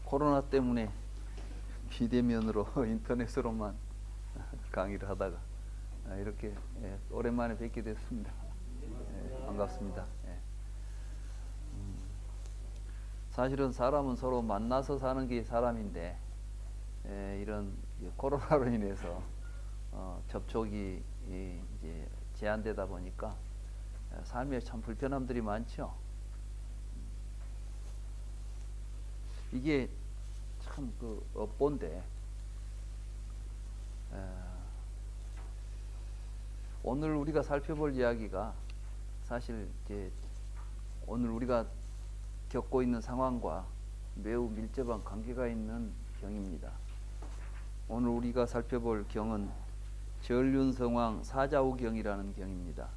코로나 때문에 비대면으로 인터넷으로만 강의를 하다가 이렇게 오랜만에 뵙게 됐습니다. 반갑습니다. 사실은 사람은 서로 만나서 사는 게 사람인데 이런 코로나로 인해서 접촉이 이제 제한되다 보니까 삶에 참 불편함들이 많죠. 이게 참 그 업보인데 오늘 우리가 살펴볼 이야기가 사실 이제 오늘 우리가 겪고 있는 상황과 매우 밀접한 관계가 있는 경입니다. 오늘 우리가 살펴볼 경은 전륜성왕 사자후경이라는 경입니다.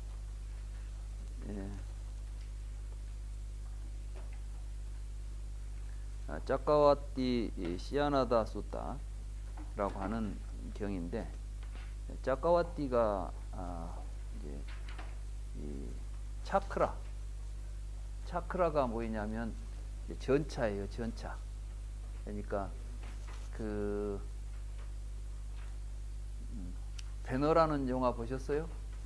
짜까와띠 시아나다 수타라고 하는 경인데, 짜까와띠가 이제 이 차크라가 뭐냐면 전차예요, 전차. 그러니까 그 배너라는 영화 보셨어요?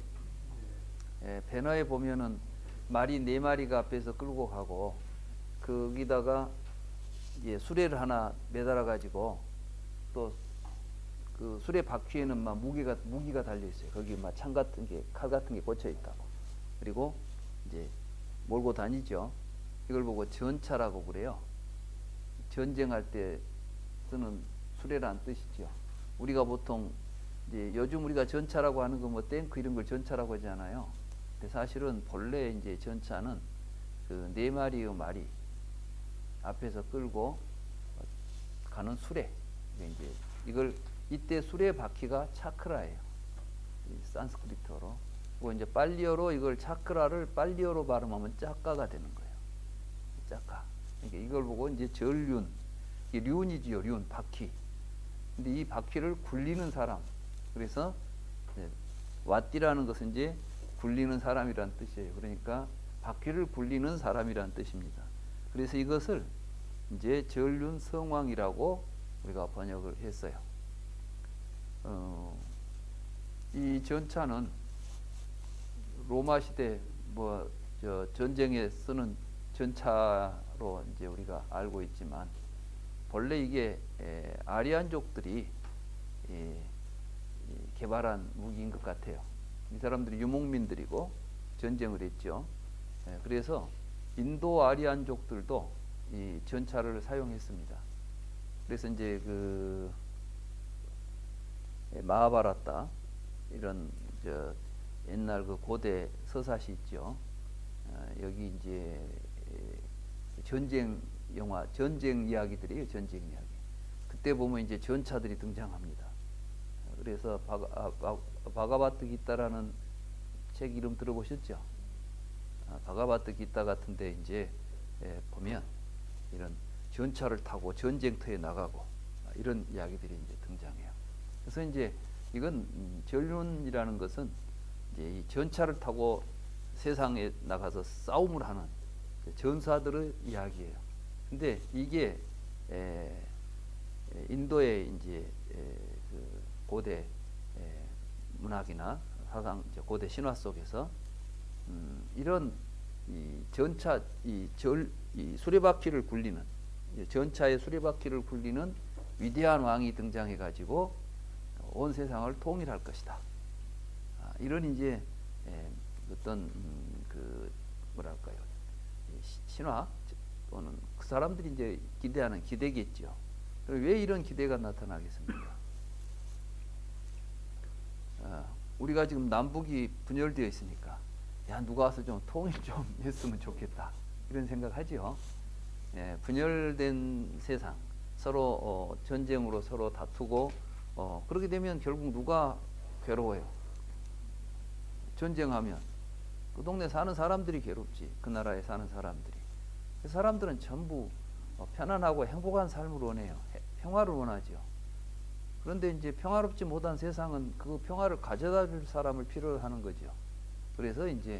배너에 보면은 말이 4마리가 앞에서 끌고 가고 거기다가 수레를 하나 매달아 가지고 또 그 수레 바퀴에는 막 무기가 달려 있어요. 거기 막 창 같은 게, 칼 같은 게 꽂혀 있다고. 그리고 이제 몰고 다니죠. 이걸 보고 전차라고 그래요. 전쟁할 때 쓰는 수레라는 뜻이죠. 우리가 보통 이제 요즘 우리가 전차라고 하는 거 뭐 탱크 이런 걸 전차라고 하잖아요. 근데 사실은 본래 이제 전차는 그 4마리의 말이 앞에서 끌고 가는 수레. 이제 이걸 이때 수레 바퀴가 차크라예요. 산스크리트어로. 그리고 이제 빨리어로 이걸 차크라를 빨리어로 발음하면 짜까가 되는 거예요. 짜까. 그러니까 이걸 보고 이제 전륜, 이 륜이지요, 륜 바퀴. 근데 이 바퀴를 굴리는 사람. 그래서 와띠라는 것은 이제 굴리는 사람이란 뜻이에요. 그러니까 바퀴를 굴리는 사람이란 뜻입니다. 그래서 이것을 이제 전륜성왕이라고 우리가 번역을 했어요. 이 전차는 로마 시대 전쟁에 쓰는 전차로 이제 우리가 알고 있지만 본래 이게 아리안족들이 개발한 무기인 것 같아요. 이 사람들이 유목민들이고 전쟁을 했죠. 그래서 인도 아리안족들도 이 전차를 사용했습니다. 그래서 이제 그 마하바라타 이런 옛날 그 고대 서사시 있죠. 여기 이제 전쟁 영화, 전쟁 이야기들이에요. 전쟁 이야기. 그때 보면 이제 전차들이 등장합니다. 그래서 바가바트 기타라는 책 이름 들어보셨죠? 바가바트 기타 같은데 이제 보면 이런 전차를 타고 전쟁터에 나가고 이런 이야기들이 이제 등장해요. 그래서 이제 이건 전륜이라는 것은 이제 이 전차를 타고 세상에 나가서 싸움을 하는 전사들의 이야기예요. 근데 이게 인도의 이제 그 고대 문학이나 사상, 고대 신화 속에서 이런 이 전차, 이 수레바퀴를 굴리는, 전차의 수레바퀴를 굴리는 위대한 왕이 등장해 가지고 온 세상을 통일할 것이다. 이런 이제 어떤 그 뭐랄까요, 신화 또는 그 사람들이 이제 기대하는 기대겠죠. 왜 이런 기대가 나타나겠습니까? 우리가 지금 남북이 분열되어 있으니까 야, 누가 와서 좀 통일 좀 했으면 좋겠다, 이런 생각하죠. 분열된 세상, 서로 전쟁으로 서로 다투고 그렇게 되면 결국 누가 괴로워요? 전쟁하면 그 동네 사는 사람들이 괴롭지, 그 나라에 사는 사람들이. 그 사람들은 전부 편안하고 행복한 삶을 원해요. 평화를 원하죠. 그런데 이제 평화롭지 못한 세상은 그 평화를 가져다 줄 사람을 필요로 하는 거죠. 그래서 이제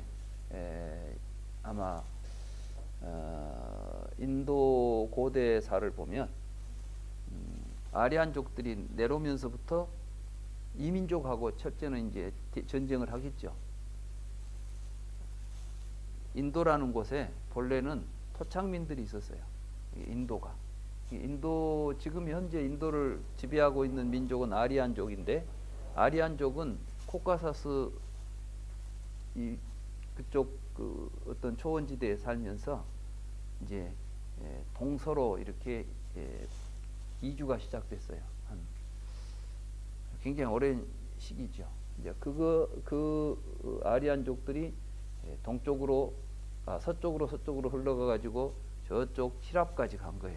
아마 인도 고대사를 보면 아리안족들이 내려오면서부터 이민족하고 첫째는 이제 전쟁을 하겠죠. 인도라는 곳에 본래는 토착민들이 있었어요. 인도가. 지금 현재 인도를 지배하고 있는 민족은 아리안족인데, 아리안족은 코카사스 그쪽 그 어떤 초원지대에 살면서 이제 동서로 이렇게 이주가 시작됐어요. 굉장히 오랜 시기죠. 이제 그 아리안족들이 동쪽으로 서쪽으로 흘러가 가지고 저쪽 히랍까지 간 거예요.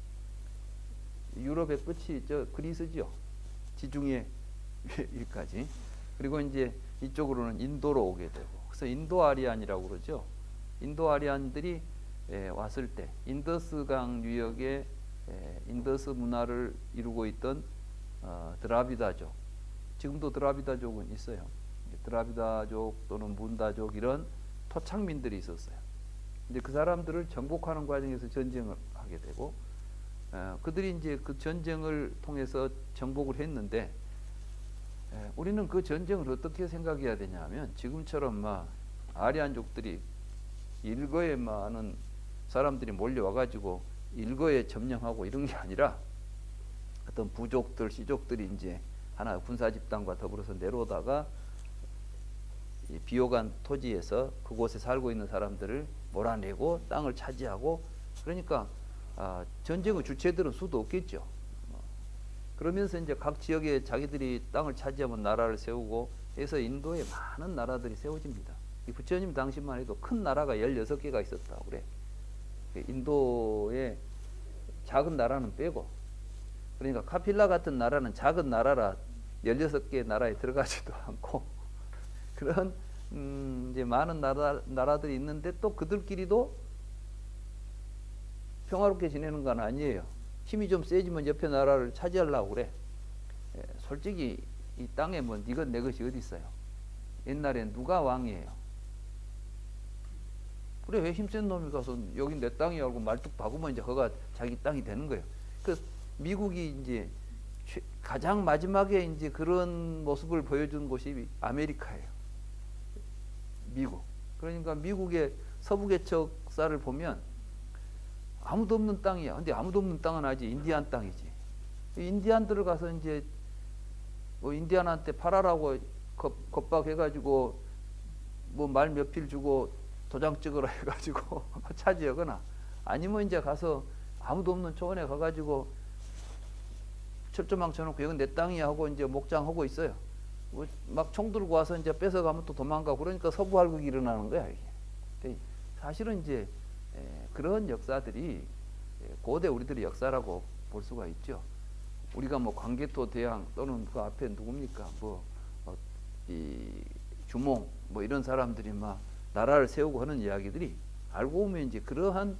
유럽의 끝이 저 그리스죠. 지중해 위까지. 그리고 이제 이쪽으로는 인도로 오게 되고, 그래서 인도 아리안이라고 그러죠. 인도 아리안들이 왔을 때 인더스강 유역에 인더스 문화를 이루고 있던 드라비다족, 지금도 드라비다족은 있어요. 드라비다족 또는 문다족 이런 토착민들이 있었어요. 근데 그 사람들을 정복하는 과정에서 전쟁을 하게 되고, 그들이 이제 그 전쟁을 통해서 정복을 했는데, 우리는 그 전쟁을 어떻게 생각해야 되냐면, 지금처럼 막 아리안족들이 일거에 많은 사람들이 몰려와가지고 일거에 점령하고 이런 게 아니라, 어떤 부족들, 시족들이 이제 하나 군사 집단과 더불어서 내려오다가 이 비옥한 토지에서 그곳에 살고 있는 사람들을 몰아내고 땅을 차지하고, 그러니까 전쟁의 주체들은 수도 없겠죠. 그러면서 이제 각 지역에 자기들이 땅을 차지하면 나라를 세우고 해서 인도에 많은 나라들이 세워집니다. 이 부처님 당시만 해도 큰 나라가 16개가 있었다고 그래. 인도에 작은 나라는 빼고. 그러니까 카필라 같은 나라는 작은 나라라 16개 나라에 들어가지도 않고, 그런 이제 많은 나라들이 있는데, 또 그들끼리도 평화롭게 지내는 건 아니에요. 힘이 좀 세지면 옆에 나라를 차지하려고 그래. 솔직히 이 땅에 뭐 이것 내 것이 어디 있어요. 옛날엔 누가 왕이에요? 그래, 왜 힘센 놈이 가서 여기 내 땅이야 하고 말뚝 박으면 이제 그가 자기 땅이 되는 거예요. 그 미국이 이제 가장 마지막에 이제 그런 모습을 보여준 곳이 아메리카예요. 미국. 그러니까 미국의 서부 개척사를 보면 아무도 없는 땅이야. 근데 아무도 없는 땅은 아직 인디안 땅이지. 인디안들을 가서 이제 뭐 인디안한테 팔아라고 겁박해가지고 뭐 말 몇 필 주고 도장 찍으라 해가지고 차지하거나, 아니면 이제 가서 아무도 없는 초원에 가가지고 철조망 쳐놓고 여기 내 땅이야 하고 이제 목장하고 있어요. 뭐 막 총 들고 와서 이제 뺏어가면 또 도망가고, 그러니까 서부 할극이 일어나는 거야 이게. 사실은 이제 그런 역사들이 고대 우리들의 역사라고 볼 수가 있죠. 우리가 뭐 광개토 대왕 또는 그 앞에 누굽니까, 이 주몽 뭐 이런 사람들이 막 나라를 세우고 하는 이야기들이 알고 보면 이제 그러한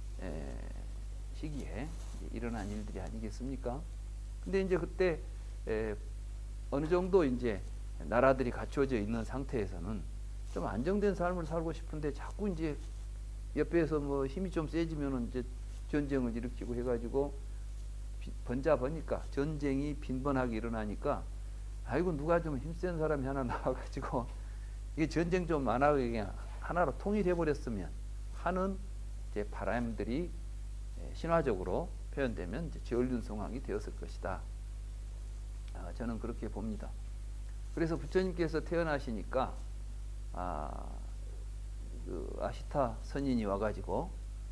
시기에 일어난 일들이 아니겠습니까? 근데 이제 그때 어느 정도 이제 나라들이 갖춰져 있는 상태에서는 좀 안정된 삶을 살고 싶은데, 자꾸 이제 옆에서 뭐 힘이 좀 세지면은 이제 전쟁을 일으키고 해가지고 번자 보니까 전쟁이 빈번하게 일어나니까, 아이고 누가 좀 힘센 사람이 하나 나와가지고 이게 전쟁 좀 안 하고 그냥 하나로 통일해 버렸으면 하는 이제 바람들이 신화적으로 표현되면 이제 저울륜 성황이 되었을 것이다. 저는 그렇게 봅니다. 그래서 부처님께서 태어나시니까 그 아시타 선인이 와가지고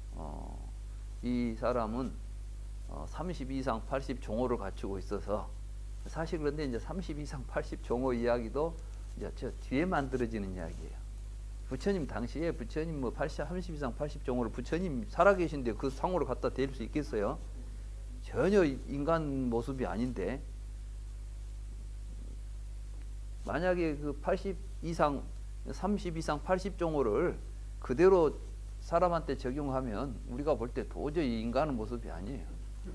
이 사람은 30 이상 80 종호를 갖추고 있어서, 사실 그런데 이제 30 이상 80 종호 이야기도 이제 저 뒤에 만들어지는 이야기예요. 부처님 당시에 부처님 뭐 30 이상 80 종호를 부처님 살아계신데 그 상호를 갖다 댈 수 있겠어요? 전혀 인간 모습이 아닌데, 만약에 그 80 이상 30 이상 80 종호를 그대로 사람한테 적용하면 우리가 볼 때 도저히 인간의 모습이 아니에요.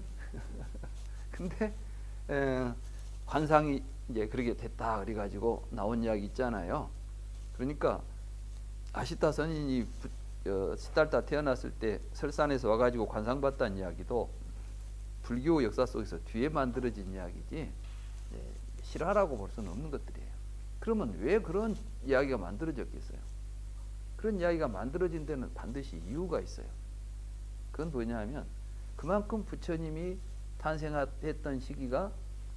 근데 관상이 이제 그렇게 됐다 그래가지고 나온 이야기 있잖아요. 그러니까 아시타 선인이 시달타 태어났을 때 설산에서 와가지고 관상봤다는 이야기도 불교 역사 속에서 뒤에 만들어진 이야기지 예, 실화라고 볼 수는 없는 것들이에요. 그러면 왜 그런 이야기가 만들어졌겠어요? 그런 이야기가 만들어진 데는 반드시 이유가 있어요. 그건 뭐냐 하면 그만큼 부처님이 탄생했던 시기가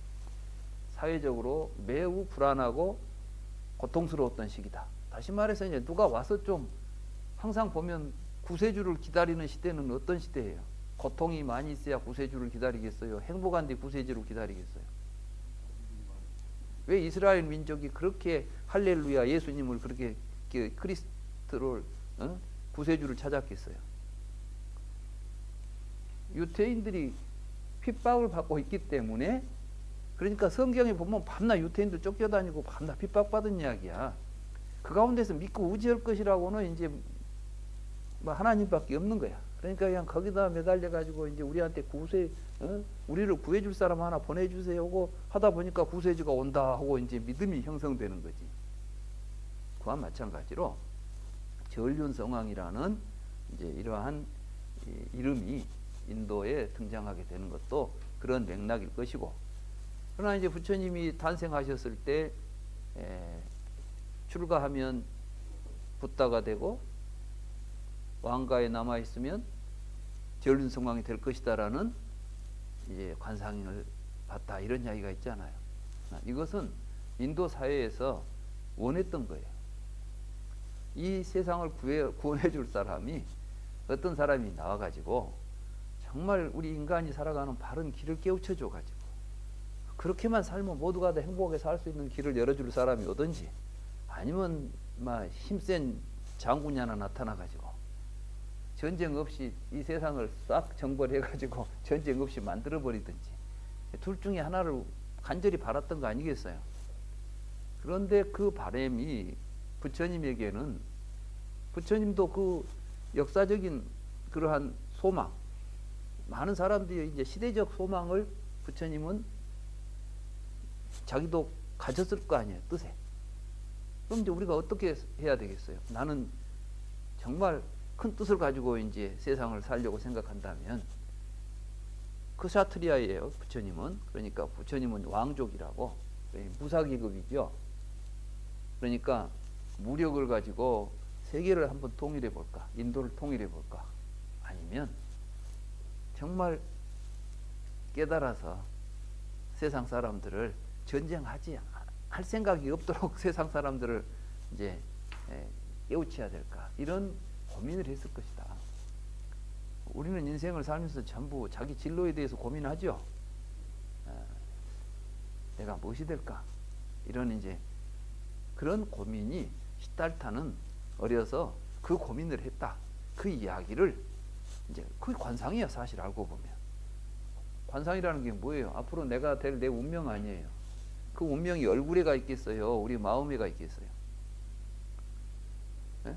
사회적으로 매우 불안하고 고통스러웠던 시기다. 다시 말해서 이제 누가 와서 좀 항상 보면 구세주를 기다리는 시대는 어떤 시대예요? 고통이 많이 있어야 구세주를 기다리겠어요? 행복한 뒤 구세주를 기다리겠어요? 왜 이스라엘 민족이 그렇게 할렐루야 예수님을 그렇게 크리스트를 구세주를 찾았겠어요? 유태인들이 핍박을 받고 있기 때문에. 그러니까 성경에 보면 밤낮 유태인들 쫓겨다니고 밤낮 핍박받은 이야기야. 그 가운데서 믿고 의지할 것이라고는 이제 뭐 하나님밖에 없는 거야. 그러니까 그냥 거기다 매달려 가지고 이제 우리한테 우리를 구해줄 사람 하나 보내주세요 하고 하다 보니까 구세주가 온다 하고 이제 믿음이 형성되는 거지. 그와 마찬가지로 전륜성왕이라는 이제 이러한 이름이 인도에 등장하게 되는 것도 그런 맥락일 것이고, 그러나 이제 부처님이 탄생하셨을 때 출가하면 붓다가 되고 왕가에 남아 있으면 전륜성왕이 될 것이다라는 이제 관상을 봤다, 이런 이야기가 있잖아요. 이것은 인도 사회에서 원했던 거예요. 이 세상을 구원해 줄 사람이 어떤 사람이 나와가지고 정말 우리 인간이 살아가는 바른 길을 깨우쳐 줘가지고 그렇게만 살면 모두가 다 행복하게 살 수 있는 길을 열어줄 사람이 오든지, 아니면 막 힘센 장군이 하나 나타나가지고 전쟁 없이 이 세상을 싹 정벌해가지고 전쟁 없이 만들어버리든지, 둘 중에 하나를 간절히 바랐던 거 아니겠어요? 그런데 그 바람이 부처님에게는, 부처님도 그 역사적인 그러한 소망, 많은 사람들이 이제 시대적 소망을 부처님은 자기도 가졌을 거 아니에요, 뜻에. 그럼 이제 우리가 어떻게 해야 되겠어요? 나는 정말 큰 뜻을 가지고 이제 세상을 살려고 생각한다면, 크샤트리아예요, 부처님은. 그러니까 부처님은 왕족이라고, 무사기급이죠. 그러니까 무력을 가지고 세계를 한번 통일해 볼까, 인도를 통일해 볼까, 아니면 정말 깨달아서 세상 사람들을 전쟁하지 할 생각이 없도록 세상 사람들을 이제 깨우쳐야 될까, 이런 고민을 했을 것이다. 우리는 인생을 살면서 전부 자기 진로에 대해서 고민하죠. 내가 무엇이 될까, 이런 이제 그런 고민이 시달타는 어려서 그 고민을 했다, 그 이야기를 이제 그게 관상이야. 사실 알고 보면 관상이라는 게 뭐예요? 앞으로 내가 될 내 운명 아니에요. 그 운명이 얼굴에가 있겠어요? 우리 마음에가 있겠어요? 네?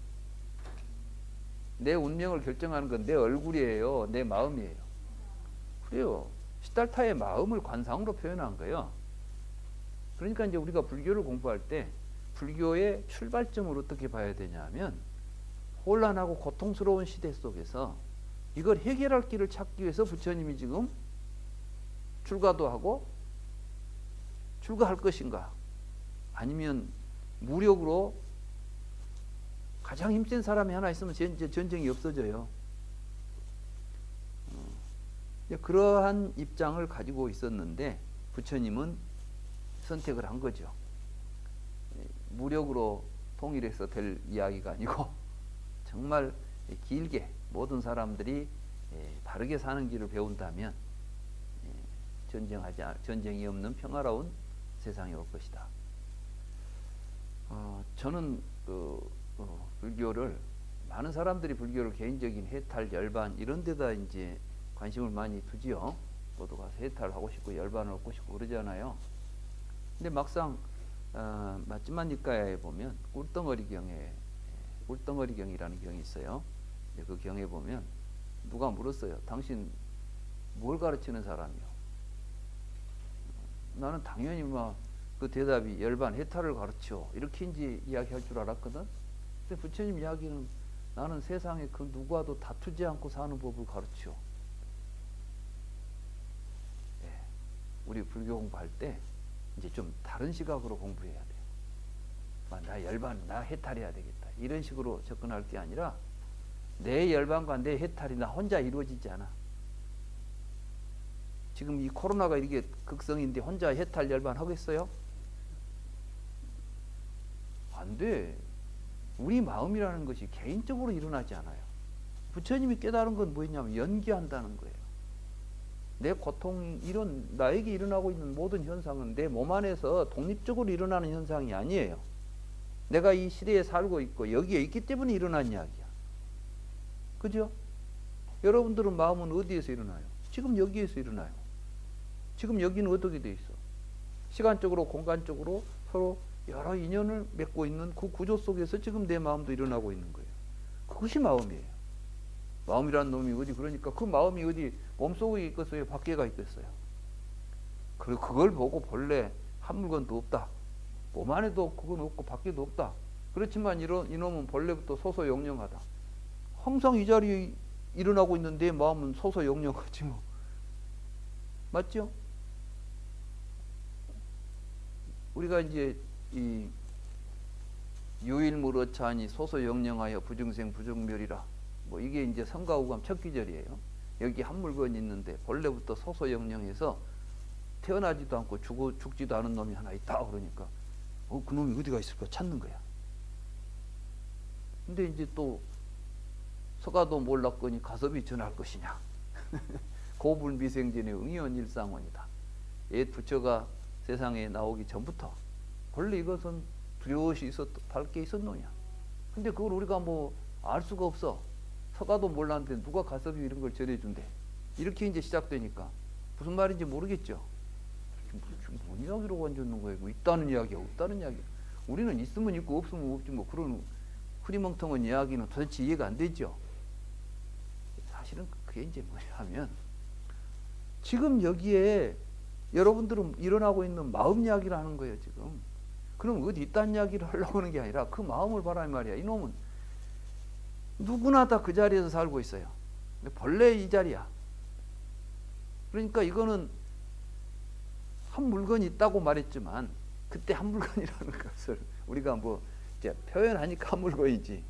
내 운명을 결정하는 건 내 얼굴이에요, 내 마음이에요? 그래요. 시달타의 마음을 관상으로 표현한 거예요. 그러니까 이제 우리가 불교를 공부할 때 불교의 출발점을 어떻게 봐야 되냐면, 혼란하고 고통스러운 시대 속에서 이걸 해결할 길을 찾기 위해서 부처님이 지금 출가도 하고, 출가할 것인가, 아니면 무력으로 가장 힘센 사람이 하나 있으면 이제 전쟁이 없어져요. 그러한 입장을 가지고 있었는데 부처님은 선택을 한 거죠. 무력으로 통일해서 될 이야기가 아니고 정말 길게 모든 사람들이 바르게 사는 길을 배운다면 전쟁이 없는 평화로운 세상이 올 것이다. 저는 불교를, 많은 사람들이 불교를 개인적인 해탈, 열반 이런 데다 이제 관심을 많이 두지요. 모두가 해탈하고 싶고 열반을 얻고 싶고 그러잖아요. 근데 막상 마지막 니까야에 보면 꿀덩어리 경이라는 경이 있어요. 그 경에 보면 누가 물었어요. 당신 뭘 가르치는 사람이요? 나는 당연히 그 대답이 열반 해탈을 가르쳐, 이렇게 이제 이야기할 줄 알았거든. 근데 부처님 이야기는 나는 세상에 그 누구와도 다투지 않고 사는 법을 가르쳐. 우리 불교 공부할 때 이제 좀 다른 시각으로 공부해야 돼요. 나 열반, 나 해탈해야 되겠다. 이런 식으로 접근할 게 아니라 내 열반과 내 해탈이 나 혼자 이루어지지 않아. 지금 이 코로나가 이게 극성인데 혼자 해탈 열반 하겠어요? 안 돼. 우리 마음이라는 것이 개인적으로 일어나지 않아요. 부처님이 깨달은 건 뭐였냐면 연기한다는 거예요. 내 고통, 나에게 일어나고 있는 모든 현상은 내 몸 안에서 독립적으로 일어나는 현상이 아니에요. 내가 이 시대에 살고 있고 여기에 있기 때문에 일어난 이야기야. 그죠? 여러분들은 마음은 어디에서 일어나요? 지금 여기에서 일어나요. 지금 여기는 어떻게 돼 있어? 시간적으로 공간적으로 서로 여러 인연을 맺고 있는 그 구조 속에서 지금 내 마음도 일어나고 있는 거예요. 그것이 마음이에요. 마음이란 놈이 어디, 그러니까 그 마음이 어디 몸속에 있겠어요? 밖에가 있겠어요? 그걸 보고 본래 한 물건도 없다. 몸 안에도 그건 없고 밖에도 없다. 그렇지만 이놈은 본래부터 소소영령하다. 항상 이 자리에 일어나고 있는 내 마음은 소소영령하지 뭐. 맞죠? 우리가 이제 이 유일무러차니 소소영령하여 부증생 부증멸이라, 뭐 이게 이제 성가우감 첫 기절이에요. 여기 한 물건이 있는데 본래부터 소소영령해서 태어나지도 않고 죽지도 않은 놈이 하나 있다. 그러니까 그 놈이 어디가 있을까 찾는 거야. 근데 이제 또 서가도 몰랐거니 가섭이 전할 것이냐. 고불미생전의 응이원 일상원이다. 옛 부처가 세상에 나오기 전부터 원래 이것은 두려워시 밝게 있었노냐. 근데 그걸 우리가 뭐 알 수가 없어. 서가도 몰랐는데 누가 가섭이 이런 걸 전해준대. 이렇게 이제 시작되니까 무슨 말인지 모르겠죠. 뭔 이야기로 건졌는 거예요? 뭐 있다는 이야기야, 없다는 이야기야. 우리는 있으면 있고 없으면 없지 뭐 그런 흐리멍텅한 이야기는 도대체 이해가 안 되죠. 사실은 그게 이제 뭐냐면 지금 여기에 여러분들은 일어나고 있는 마음 이야기를 하는 거예요 지금. 그럼 어디 있다는 이야기를 하려고 하는 게 아니라 그 마음을 봐라 말이야. 이놈은 누구나 다 그 자리에서 살고 있어요. 본래 이 자리야. 그러니까 이거는 한 물건이 있다고 말했지만 그때 한 물건이라는 것을 우리가 뭐 이제 표현하니까 한 물건이지,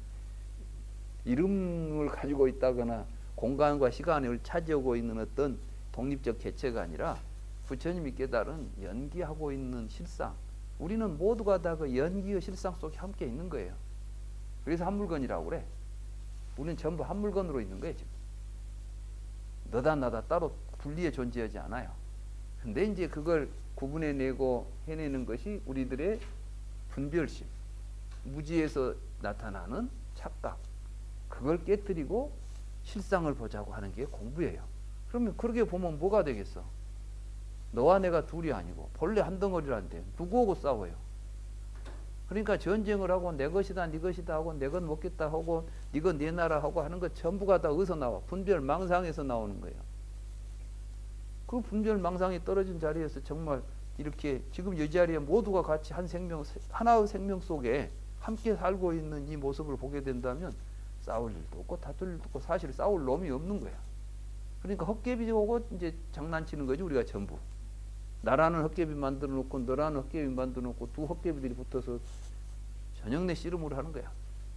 이름을 가지고 있다거나 공간과 시간을 차지하고 있는 어떤 독립적 개체가 아니라 부처님이 깨달은 연기하고 있는 실상, 우리는 모두가 다 그 연기의 실상 속에 함께 있는 거예요. 그래서 한 물건이라고 그래. 우리는 전부 한 물건으로 있는 거예요 지금. 너다 나다 따로 분리해 존재하지 않아요. 근데 이제 그걸 구분해내고 해내는 것이 우리들의 분별심, 무지에서 나타나는 착각, 그걸 깨뜨리고 실상을 보자고 하는 게 공부예요. 그러면 그렇게 보면 뭐가 되겠어? 너와 내가 둘이 아니고 본래 한 덩어리란데 누구하고 싸워요? 그러니까 전쟁을 하고 내 것이다 네 것이다 하고 내 것 먹겠다 하고 네 것 내 나라 하고 하는 것 전부가 다 어디서 나와? 분별망상에서 나오는 거예요. 그 분별망상이 떨어진 자리에서 정말 이렇게 지금 이 자리에 모두가 같이 한 생명, 하나의 생명 속에 함께 살고 있는 이 모습을 보게 된다면 싸울 일도 없고 다툴 일도 없고 사실 싸울 놈이 없는 거야. 그러니까 헛개비 오고 이제 장난치는 거지 우리가 전부. 나라는 헛개비 만들어 놓고 너라는 헛개비 만들어 놓고 두 헛개비들이 붙어서 저녁내 씨름을 하는 거야.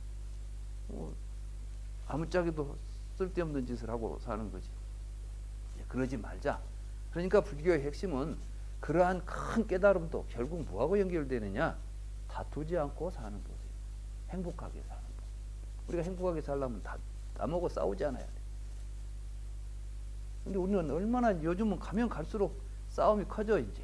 아무짝에도 쓸데없는 짓을 하고 사는 거지. 그러지 말자. 그러니까 불교의 핵심은 그러한 큰 깨달음도 결국 뭐하고 연결되느냐? 다투지 않고 사는 거지. 행복하게 사는 거. 우리가 행복하게 살려면 남하고 싸우지 않아야 돼. 근데 우리는 얼마나 요즘은 가면 갈수록 싸움이 커져 이제.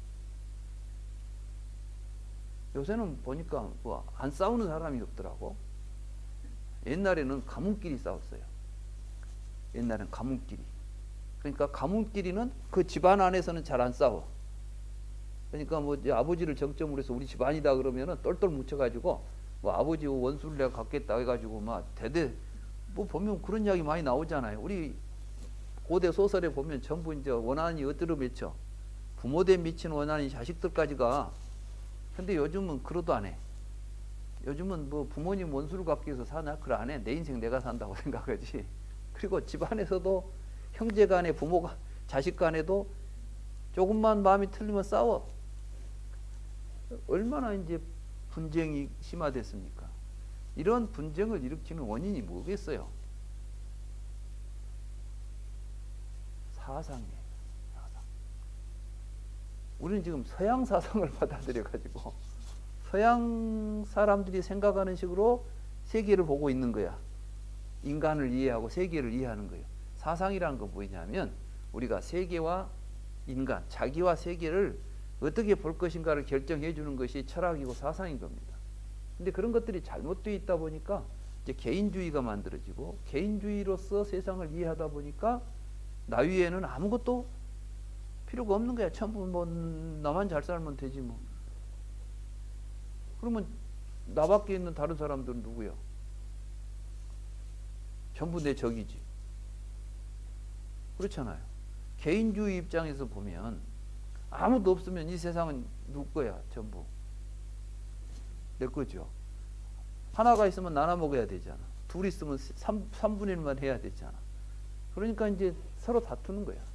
요새는 보니까 뭐 안 싸우는 사람이 없더라고. 옛날에는 가문끼리 싸웠어요. 옛날에는 가문끼리. 그러니까 가문끼리는 그 집안 안에서는 잘 안 싸워. 그러니까 뭐 아버지를 정점으로 해서 우리 집안이다 그러면은 똘똘 뭉쳐가지고 뭐 아버지 원수를 내가 갖겠다 해가지고 막 대대 뭐 보면 그런 이야기 많이 나오잖아요. 우리 고대 소설에 보면 전부 이제 원한이 어디로 맺혀? 부모대 미친 원한이 자식들까지가. 근데 요즘은 그러도 안 해. 요즘은 뭐 부모님 원수를 갚기 위해서 사나? 그래 안 해. 내 인생 내가 산다고 생각하지. 그리고 집안에서도 형제 간에 부모가 자식 간에도 조금만 마음이 틀리면 싸워. 얼마나 이제 분쟁이 심화됐습니까? 이런 분쟁을 일으키는 원인이 뭐겠어요? 사상이에요. 사상. 우리는 지금 서양 사상을 받아들여 가지고 서양 사람들이 생각하는 식으로 세계를 보고 있는 거야. 인간을 이해하고 세계를 이해하는 거예요. 사상이라는 건 뭐냐면 우리가 세계와 인간, 자기와 세계를 어떻게 볼 것인가를 결정해 주는 것이 철학이고 사상인 겁니다. 근데 그런 것들이 잘못되어 있다 보니까 이제 개인주의가 만들어지고 개인주의로서 세상을 이해하다 보니까 나 위에는 아무것도 필요가 없는 거야. 전부 뭐 나만 잘 살면 되지 뭐. 그러면 나 밖에 있는 다른 사람들은 누구야? 전부 내 적이지. 그렇잖아요. 개인주의 입장에서 보면 아무도 없으면 이 세상은 누구 거야? 전부 내 거죠. 하나가 있으면 나눠 먹어야 되잖아. 둘이 있으면 3분의 1만 해야 되잖아. 그러니까 이제 서로 다투는 거야.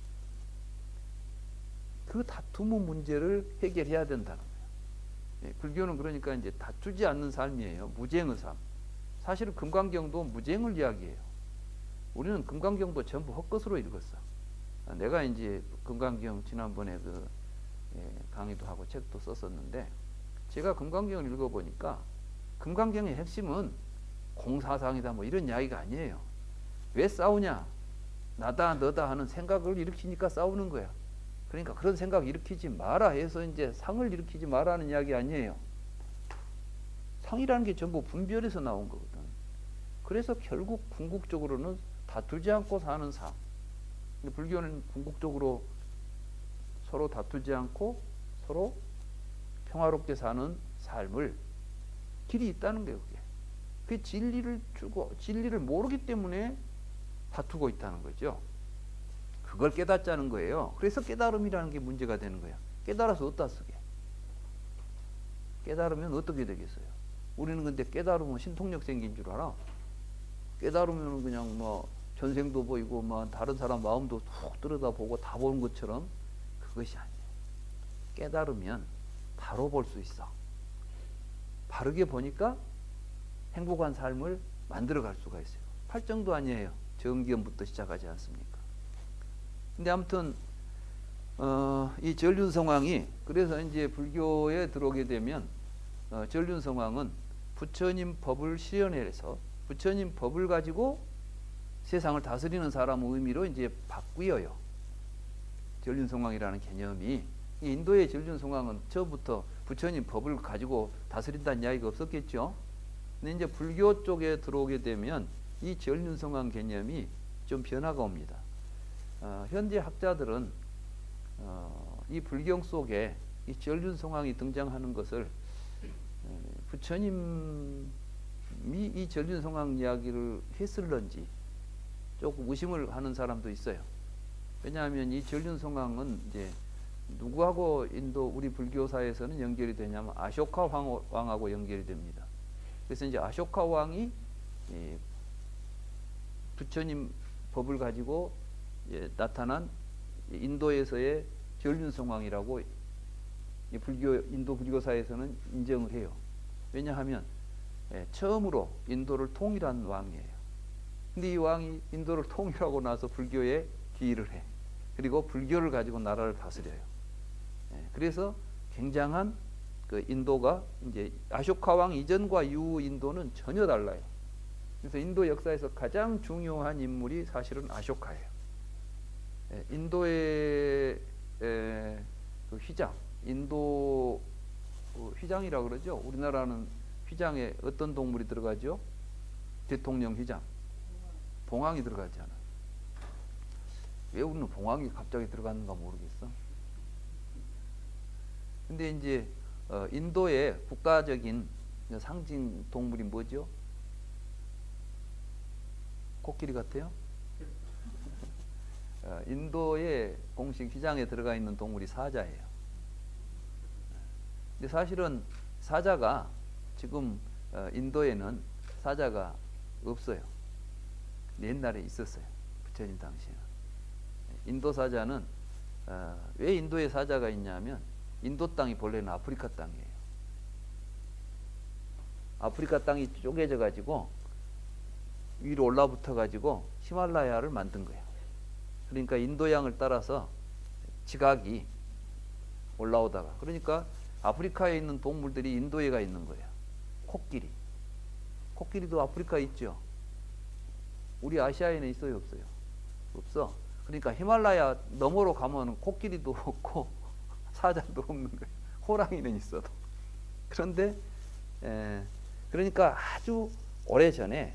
그 다투는 문제를 해결해야 된다는 거야. 예, 불교는 그러니까 이제 다투지 않는 삶이에요. 무쟁의 삶. 사실은 금강경도 무쟁을 이야기해요. 우리는 금강경도 전부 헛것으로 읽었어. 내가 이제 금강경 지난번에 강의도 하고 책도 썼었는데 제가 금강경을 읽어보니까 금강경의 핵심은 공사상이다 뭐 이런 이야기가 아니에요. 왜 싸우냐? 나다 너다 하는 생각을 일으키니까 싸우는 거야. 그러니까 그런 생각 일으키지 마라 해서 이제 상을 일으키지 마라는 이야기 아니에요. 상이라는 게 전부 분별에서 나온 거거든. 그래서 결국 궁극적으로는 다투지 않고 사는 삶. 불교는 궁극적으로 서로 다투지 않고 서로 평화롭게 사는 삶을 길이 있다는 거예요. 그게 진리를 주고 진리를 모르기 때문에 다투고 있다는 거죠. 그걸 깨닫자는 거예요. 그래서 깨달음이라는 게 문제가 되는 거야. 깨달아서 어디다 쓰게? 깨달으면 어떻게 되겠어요? 우리는 근데 깨달으면 신통력 생긴 줄 알아. 깨달으면 그냥 뭐 전생도 보이고 뭐 다른 사람 마음도 툭 들여다보고 다 보는 것처럼 그것이 아니에요. 깨달으면 바로 볼 수 있어. 바르게 보니까 행복한 삶을 만들어갈 수가 있어요. 팔정도 아니에요. 정기음부터 시작하지 않습니까? 근데 아무튼 이 전륜성왕이 그래서 이제 불교에 들어오게 되면 전륜성왕은 부처님 법을 실현해서 부처님 법을 가지고 세상을 다스리는 사람 의미로 이제 바뀌어요. 전륜성왕이라는 개념이 인도의 전륜성왕은 처음부터 부처님 법을 가지고 다스린다는 이야기가 없었겠죠. 근데 이제 불교 쪽에 들어오게 되면 이 전륜성왕 개념이 좀 변화가 옵니다. 현재 학자들은 이 불경 속에 이 전륜성왕이 등장하는 것을 부처님이 이 전륜성왕 이야기를 했을런지 조금 의심을 하는 사람도 있어요. 왜냐하면 이 전륜성왕은 이제 누구하고 인도 우리 불교사에서는 연결이 되냐면 아쇼카 왕하고 연결이 됩니다. 그래서 이제 아쇼카 왕이 부처님 법을 가지고 나타난 인도에서의 전륜성왕이라고 인도 불교사에서는 인정을 해요. 왜냐하면 처음으로 인도를 통일한 왕이에요. 근데 이 왕이 인도를 통일하고 나서 불교에 기일을 해. 그리고 불교를 가지고 나라를 다스려요. 그래서 굉장한 그 인도가 이제 아쇼카 왕 이전과 이후 인도는 전혀 달라요. 그래서 인도 역사에서 가장 중요한 인물이 사실은 아쇼카예요. 인도의 그 휘장, 인도 휘장이라고 그러죠. 우리나라는 휘장에 어떤 동물이 들어가죠? 대통령 휘장. 봉황이 들어가잖아. 왜 우리는 봉황이 갑자기 들어갔는가 모르겠어. 근데 이제 인도의 국가적인 상징 동물이 뭐죠? 코끼리 같아요? 인도의 공식 휘장에 들어가 있는 동물이 사자예요. 근데 사실은 사자가 지금 인도에는 사자가 없어요. 옛날에 있었어요. 부처님 당시에는. 인도 사자는 왜 인도에 사자가 있냐면 인도 땅이 본래는 아프리카 땅이에요. 아프리카 땅이 쪼개져 가지고 위로 올라붙어 가지고 히말라야를 만든 거예요. 그러니까 인도양을 따라서 지각이 올라오다가, 그러니까 아프리카에 있는 동물들이 인도에가 있는 거예요. 코끼리. 코끼리도 아프리카에 있죠. 우리 아시아에는 있어요, 없어요? 없어. 그러니까 히말라야 너머로 가면 코끼리도 없고 사자도 없는 거예요. 호랑이는 있어도. 그런데 그러니까 아주 오래 전에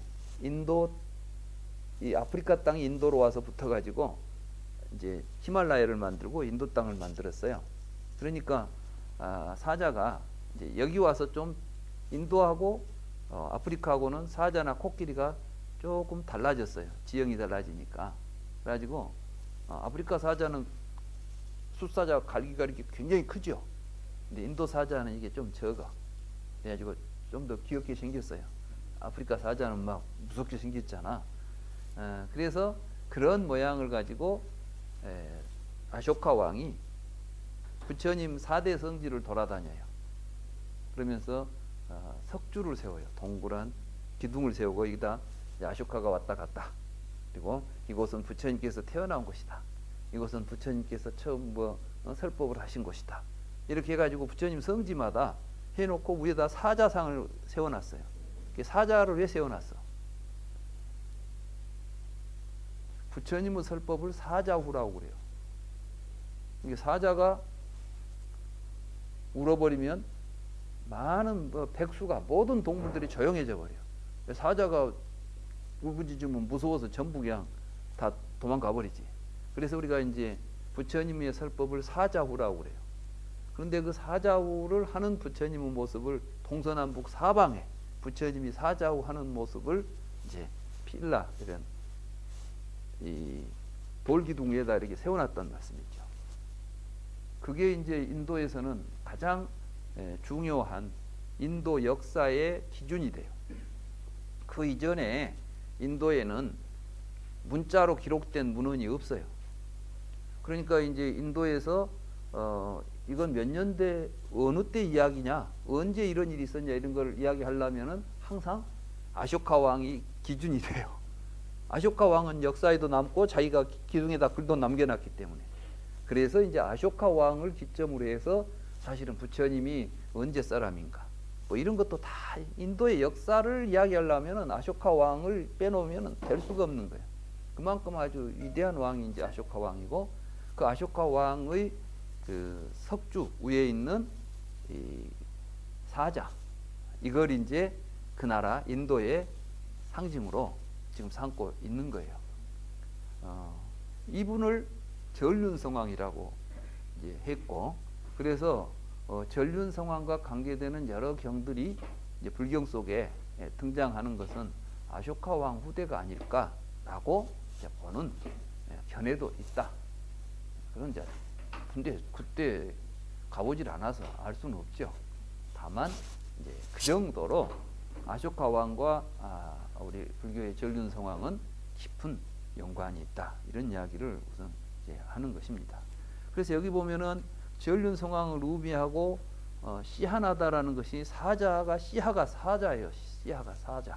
이 아프리카 땅이 인도로 와서 붙어가지고 이제 히말라야를 만들고 인도 땅을 만들었어요. 그러니까 사자가 이제 여기 와서 좀 인도하고 아프리카하고는 사자나 코끼리가 조금 달라졌어요. 지형이 달라지니까. 그래가지고 아프리카 사자는 숫사자 갈기갈기 굉장히 크죠. 근데 인도 사자는 이게 좀 적어. 그래가지고 좀 더 귀엽게 생겼어요. 아프리카 사자는 막 무섭게 생겼잖아. 그래서 그런 모양을 가지고 아쇼카 왕이 부처님 4대 성지를 돌아다녀요. 그러면서 석주를 세워요. 동그란 기둥을 세우고 여기다 아쇼카가 왔다 갔다. 그리고 이곳은 부처님께서 태어난 곳이다. 이곳은 부처님께서 처음 설법을 하신 곳이다. 이렇게 해가지고 부처님 성지마다 해놓고 위에다 사자상을 세워놨어요. 사자를 왜 세워놨어? 부처님의 설법을 사자후라고 그래요. 이게 사자가 울어버리면 많은 백수가 모든 동물들이 조용해져 버려요. 사자가 울부짖으면 무서워서 전부 그냥 다 도망가 버리지. 그래서 우리가 이제 부처님의 설법을 사자후라고 그래요. 그런데 그 사자후를 하는 부처님의 모습을 동서남북 사방에 부처님이 사자후 하는 모습을 이제 필라 이런 이 돌기둥 위에다 이렇게 세워놨던 말씀이죠. 그게 이제 인도에서는 가장 중요한 인도 역사의 기준이 돼요. 그 이전에 인도에는 문자로 기록된 문헌이 없어요. 그러니까 이제 인도에서 이건 몇 년대 어느 때 이야기냐, 언제 이런 일이 있었냐 이런 걸 이야기하려면은 항상 아쇼카 왕이 기준이 돼요. 아쇼카 왕은 역사에도 남고 자기가 기둥에다 글도 남겨놨기 때문에. 그래서 이제 아쇼카 왕을 기점으로 해서 사실은 부처님이 언제 사람인가 뭐 이런 것도 다 인도의 역사를 이야기하려면은 아쇼카 왕을 빼놓으면은 될 수가 없는 거예요. 그만큼 아주 위대한 왕이 이제 아쇼카 왕이고, 그 아쇼카 왕의 그 석주 위에 있는 이 사자, 이걸 이제 그 나라 인도의 상징으로 지금 삼고 있는 거예요. 이분을 전륜성왕이라고 이제 했고, 그래서 전륜성왕과 관계되는 여러 경들이 이제 불경 속에 등장하는 것은 아쇼카 왕 후대가 아닐까라고 이제 보는 견해도 있다. 그런 이제 근데 그때 가보질 않아서 알 수는 없죠. 다만 이제 그 정도로 아쇼카 왕과 우리 불교의 전륜성왕은 깊은 연관이 있다. 이런 이야기를 우선 이제 하는 것입니다. 그래서 여기 보면은 전륜성왕을 의미하고 시하나다라는 것이 사자가 시하가 사자예요. 시하가 사자.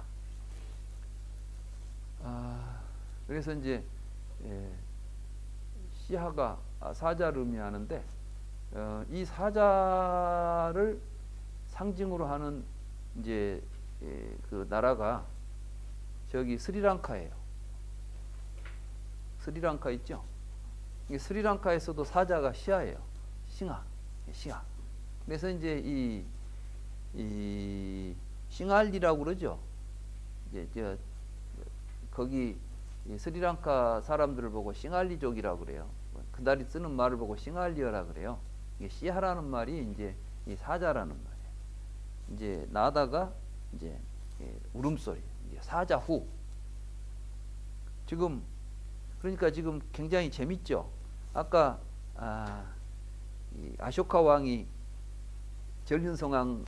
그래서 이제 시하가 사자를 의미하는데 이 사자를 상징으로 하는 이제 그 나라가 저기 스리랑카예요. 스리랑카 있죠? 이게 스리랑카에서도 사자가 시하예요. 싱하. 싱하. 그래서 이제 이 싱할리라고 그러죠. 이제 거기 스리랑카 사람들을 보고 싱할리족이라고 그래요. 그달이 쓰는 말을 보고 싱할리어라 그래요. 이게 시하라는 말이 이제 이 사자라는 말이에요. 이제 나다가 이제 울음소리, 이제 사자후. 지금 그러니까 지금 굉장히 재밌죠. 아까 이 아쇼카 왕이 전륜성왕인데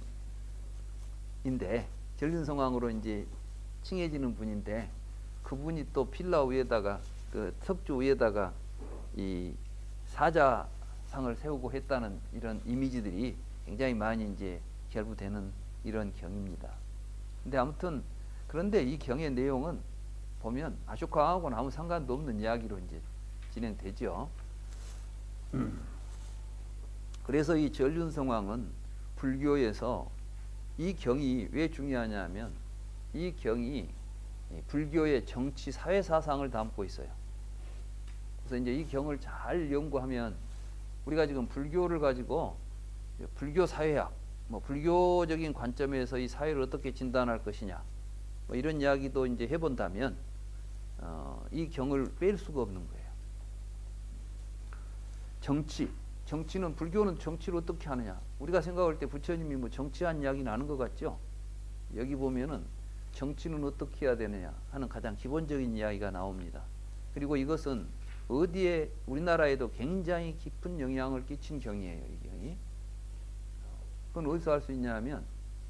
전륜성왕으로 이제 칭해지는 분인데, 그분이 또 필라 위에다가 그 석주 위에다가 이 사자상을 세우고 했다는 이런 이미지들이 굉장히 많이 이제 결부되는 이런 경입니다. 근데 아무튼 그런데 이 경의 내용은 보면 아쇼카하고는 아무 상관도 없는 이야기로 이제 진행되죠. 그래서 이 전륜성왕은 불교에서 이 경이 왜 중요하냐면 이 경이 불교의 정치 사회 사상을 담고 있어요. 그래서 이제 이 경을 잘 연구하면 우리가 지금 불교를 가지고 불교 사회학, 뭐 불교적인 관점에서 이 사회를 어떻게 진단할 것이냐, 뭐 이런 이야기도 이제 해본다면 이 경을 뺄 수가 없는 거예요. 정치는 불교는 정치를 어떻게 하느냐? 우리가 생각할 때 부처님이 뭐 정치한 이야기는 아는 것 같죠? 여기 보면은 정치는 어떻게 해야 되느냐 하는 가장 기본적인 이야기가 나옵니다. 그리고 이것은 어디에 우리나라에도 굉장히 깊은 영향을 끼친 경이에요. 이 경이. 그건 어디서 할 수 있냐면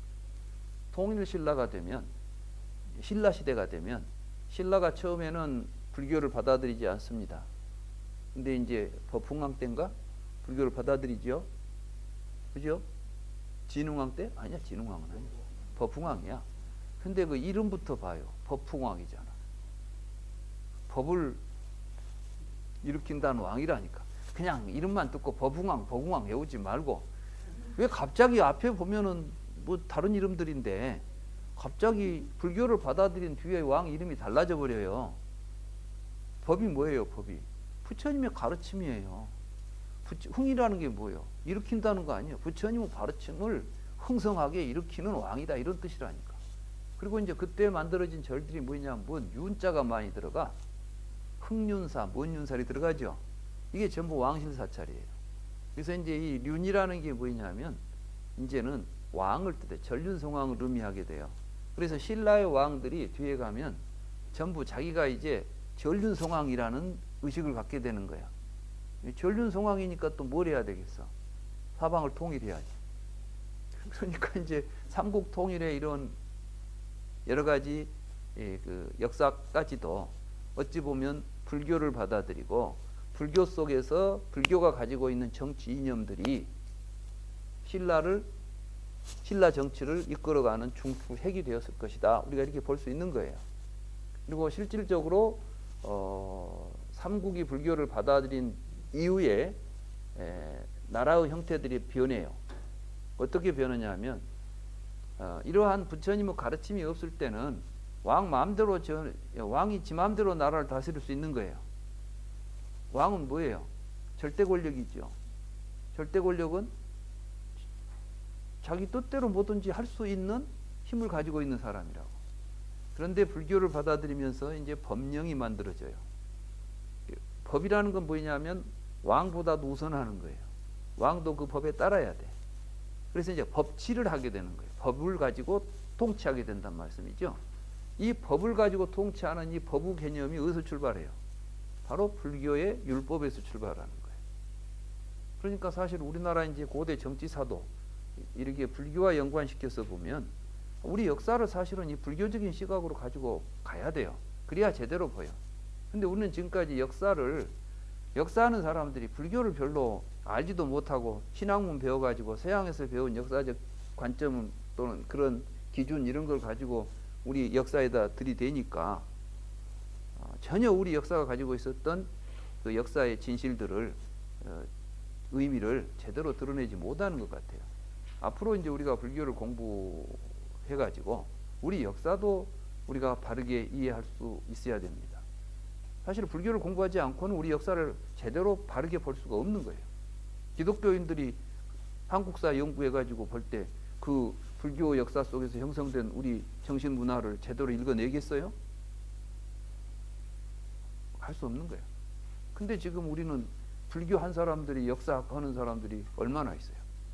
통일신라가 되면 신라시대가 되면 신라가 처음에는 불교를 받아들이지 않습니다. 근데 이제 법흥왕 때인가 불교를 받아들이죠. 그죠? 진흥왕 때? 아니야, 진흥왕은 아니야. 법흥왕이야. 근데 그 이름부터 봐요. 법흥왕이잖아. 법을 일으킨다는 왕이라니까. 그냥 이름만 듣고 법흥왕 외우지 말고 왜 갑자기 앞에 보면은 뭐 다른 이름들인데 갑자기 불교를 받아들인 뒤에 왕 이름이 달라져 버려요. 법이 뭐예요? 법이 부처님의 가르침이에요. 흥이라는 게 뭐예요? 일으킨다는 거 아니에요. 부처님의 가르침을 흥성하게 일으키는 왕이다, 이런 뜻이라니까. 그리고 이제 그때 만들어진 절들이 뭐냐면 뭔 윤자가 많이 들어가. 흥윤사, 뭔윤살이 들어가죠. 이게 전부 왕실 사찰이에요. 그래서 이제 이 륜이라는 게 뭐냐면 이제는 왕을 뜻해 전륜성왕을 의미하게 돼요. 그래서 신라의 왕들이 뒤에 가면 전부 자기가 이제 전륜성왕이라는 의식을 갖게 되는 거야. 전륜성왕이니까 또 뭘 해야 되겠어? 사방을 통일해야지. 그러니까 이제 삼국 통일의 이런 여러 가지 그 역사까지도 어찌 보면 불교를 받아들이고 불교 속에서 불교가 가지고 있는 정치 이념들이 신라 정치를 이끌어가는 중추핵이 되었을 것이다. 우리가 이렇게 볼 수 있는 거예요. 그리고 실질적으로 삼국이 불교를 받아들인 이후에 나라의 형태들이 변해요. 어떻게 변하냐면 이러한 부처님의 가르침이 없을 때는 왕이 지 마음대로 나라를 다스릴 수 있는 거예요. 왕은 뭐예요? 절대 권력이죠. 절대 권력은 자기 뜻대로 뭐든지 할 수 있는 힘을 가지고 있는 사람이라고. 그런데 불교를 받아들이면서 이제 법령이 만들어져요. 법이라는 건 뭐냐면 왕보다도 우선하는 거예요. 왕도 그 법에 따라야 돼. 그래서 이제 법치를 하게 되는 거예요. 법을 가지고 통치하게 된단 말씀이죠. 이 법을 가지고 통치하는 이 법의 개념이 어디서 출발해요? 바로 불교의 율법에서 출발하는 거예요. 그러니까 사실 우리나라 이제 고대 정치사도 이렇게 불교와 연관시켜서 보면 우리 역사를 사실은 이 불교적인 시각으로 가지고 가야 돼요. 그래야 제대로 보여. 근데 우리는 지금까지 역사하는 사람들이 불교를 별로 알지도 못하고 신학문 배워가지고 서양에서 배운 역사적 관점 또는 그런 기준 이런 걸 가지고 우리 역사에다 들이대니까 전혀 우리 역사가 가지고 있었던 그 역사의 진실들을 의미를 제대로 드러내지 못하는 것 같아요. 앞으로 이제 우리가 불교를 공부해가지고 우리 역사도 우리가 바르게 이해할 수 있어야 됩니다. 사실 불교를 공부하지 않고는 우리 역사를 제대로 바르게 볼 수가 없는 거예요. 기독교인들이 한국사 연구해가지고 볼 때 그 불교 역사 속에서 형성된 우리 정신 문화를 제대로 읽어내겠어요? 할 수 없는 거예요. 근데 지금 우리는 불교한 사람들이 역사학 하는 사람들이 얼마나 있어요?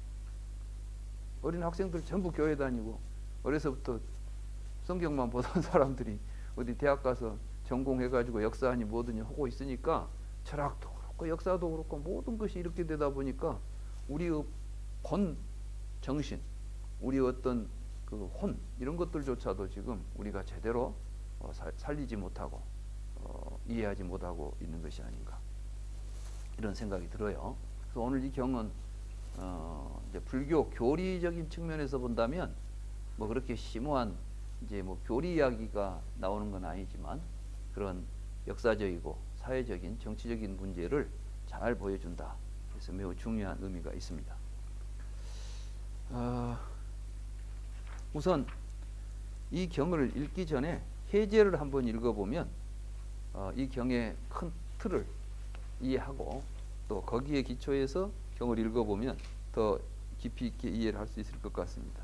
어린 학생들 전부 교회 다니고 어려서부터 성경만 보던 사람들이 어디 대학 가서 전공해가지고 역사하니 뭐든지 하고 있으니까 철학도 그렇고 역사도 그렇고 모든 것이 이렇게 되다 보니까 우리의 본 정신, 우리의 어떤 그 혼 이런 것들조차도 지금 우리가 제대로 살리지 못하고 이해하지 못하고 있는 것이 아닌가. 이런 생각이 들어요. 그래서 오늘 이 경은 이제 불교 교리적인 측면에서 본다면 뭐 그렇게 심오한 이제 뭐 교리 이야기가 나오는 건 아니지만 그런 역사적이고 사회적인 정치적인 문제를 잘 보여준다. 그래서 매우 중요한 의미가 있습니다. 우선 이 경을 읽기 전에 해제를 한번 읽어보면 이 경의 큰 틀을 이해하고 또 거기에 기초해서 경을 읽어보면 더 깊이 있게 이해를 할 수 있을 것 같습니다.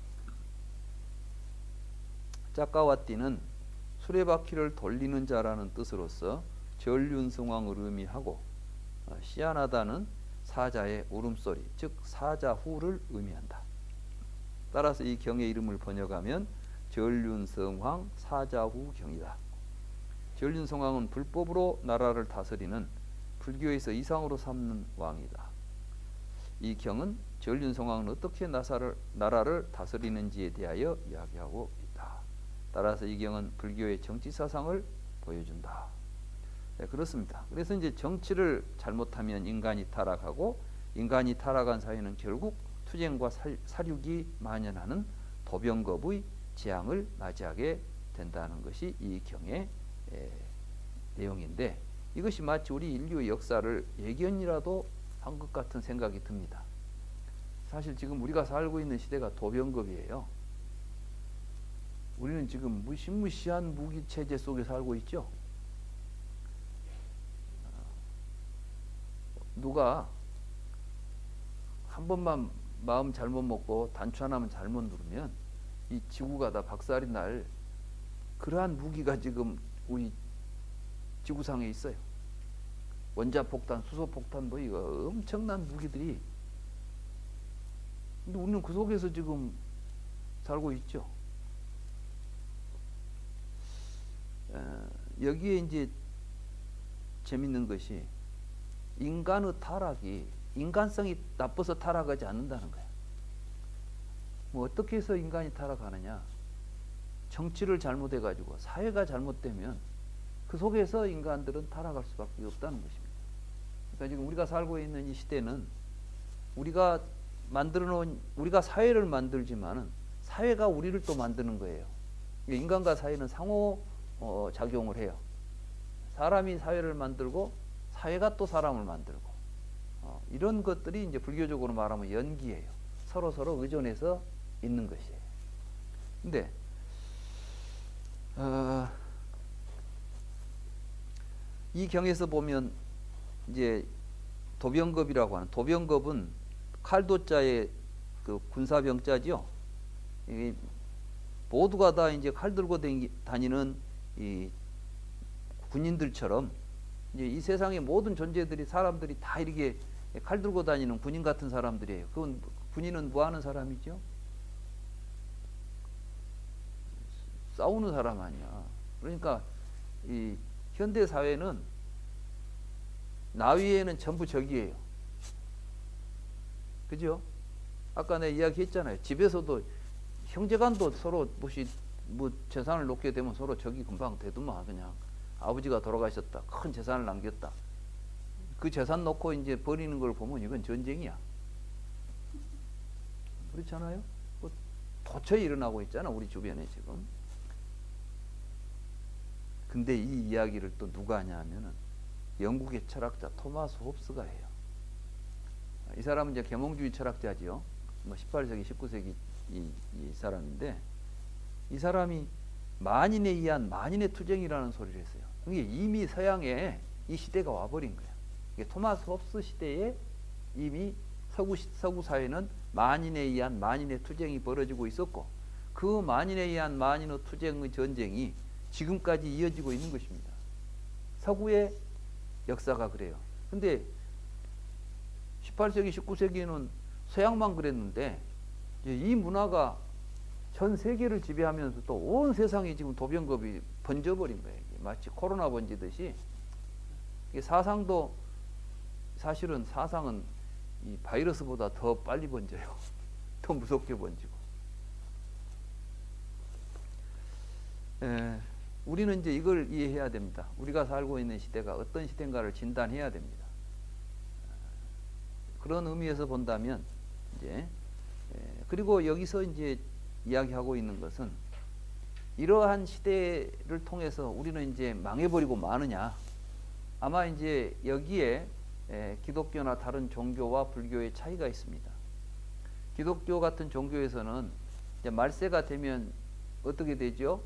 짜까와띠는 수레바퀴를 돌리는 자라는 뜻으로서 전륜성왕을 의미하고 시아나다는 사자의 울음소리, 즉 사자후를 의미한다. 따라서 이 경의 이름을 번역하면 전륜성왕 사자후 경이다. 전륜성왕은 불법으로 나라를 다스리는 불교에서 이상으로 삼는 왕이다. 이 경은 전륜성왕은 어떻게 나라를 다스리는지에 대하여 이야기하고 있다. 따라서 이 경은 불교의 정치 사상을 보여준다. 네, 그렇습니다. 그래서 이제 정치를 잘못하면 인간이 타락하고 인간이 타락한 사회는 결국 투쟁과 사륙이 만연하는 도병겁의 재앙을 맞이하게 된다는 것이 이 경의 내용인데 이것이 마치 우리 인류의 역사를 예견이라도 한 것 같은 생각이 듭니다. 사실 지금 우리가 살고 있는 시대가 도병겁이에요. 우리는 지금 무시무시한 무기체제 속에 살고 있죠. 누가 한 번만 마음 잘못 먹고 단추 하나만 잘못 누르면 이 지구가 다 박살이 날 그러한 무기가 지금 우리 지구상에 있어요. 원자폭탄, 수소폭탄 뭐 이거 엄청난 무기들이. 근데 우리는 그 속에서 지금 살고 있죠. 여기에 이제 재밌는 것이 인간의 타락이 인간성이 나빠서 타락하지 않는다는 거예요. 뭐 어떻게 해서 인간이 타락하느냐? 정치를 잘못해가지고 사회가 잘못되면 그 속에서 인간들은 타락할 수밖에 없다는 것입니다. 그러니까 지금 우리가 살고 있는 이 시대는 우리가 만들어놓은 우리가 사회를 만들지만은 사회가 우리를 또 만드는 거예요. 인간과 사회는 상호 작용을 해요. 사람이 사회를 만들고 사회가 또 사람을 만들고 이런 것들이 이제 불교적으로 말하면 연기예요. 서로 의존해서 있는 것이에요. 근데 이 경에서 보면 이제 도병겁이라고 하는 도병겁은 칼도자의 그 군사병자지요. 모두가 다 이제 칼 들고 다니는 이 군인들처럼 이제 이 세상의 모든 존재들이 사람들이 다 이렇게 칼 들고 다니는 군인 같은 사람들이에요. 그건 군인은 뭐 하는 사람이죠? 싸우는 사람 아니야. 그러니까 이 현대 사회는 나위에는 전부 적이에요. 그죠? 아까 내가 이야기했잖아요. 집에서도 형제간도 서로 뭐 재산을 놓게 되면 서로 적이 금방 되더만. 그냥 아버지가 돌아가셨다. 큰 재산을 남겼다. 그 재산 놓고 이제 버리는 걸 보면 이건 전쟁이야. 그렇잖아요? 뭐 도처에 일어나고 있잖아. 우리 주변에 지금. 근데 이 이야기를 또 누가 하냐 하면은 영국의 철학자 토마스 홉스가 해요. 이 사람은 이제 계몽주의 철학자지요. 뭐 18세기, 19세기 이 사람인데 이 사람이 만인에 의한 만인의 투쟁이라는 소리를 했어요. 이게 이미 서양에 이 시대가 와버린 거야. 이게 토마스 홉스 시대에 이미 서구 사회는 만인에 의한 만인의 투쟁이 벌어지고 있었고 그 만인에 의한 만인의 투쟁의 전쟁이 지금까지 이어지고 있는 것입니다. 서구의 역사가 그래요. 근데 18세기, 19세기에는 서양만 그랬는데 이 문화가 전 세계를 지배하면서 또 온 세상에 지금 도병겁이 번져버린 거예요. 마치 코로나 번지듯이. 사상도 사실은 사상은 이 바이러스보다 더 빨리 번져요. 더 무섭게 번지고. 우리는 이제 이걸 이해해야 됩니다. 우리가 살고 있는 시대가 어떤 시대인가를 진단해야 됩니다. 그런 의미에서 본다면 이제 그리고 여기서 이제 이야기하고 있는 것은 이러한 시대를 통해서 우리는 이제 망해버리고 마느냐. 아마 이제 여기에 기독교나 다른 종교와 불교의 차이가 있습니다. 기독교 같은 종교에서는 이제 말세가 되면 어떻게 되죠?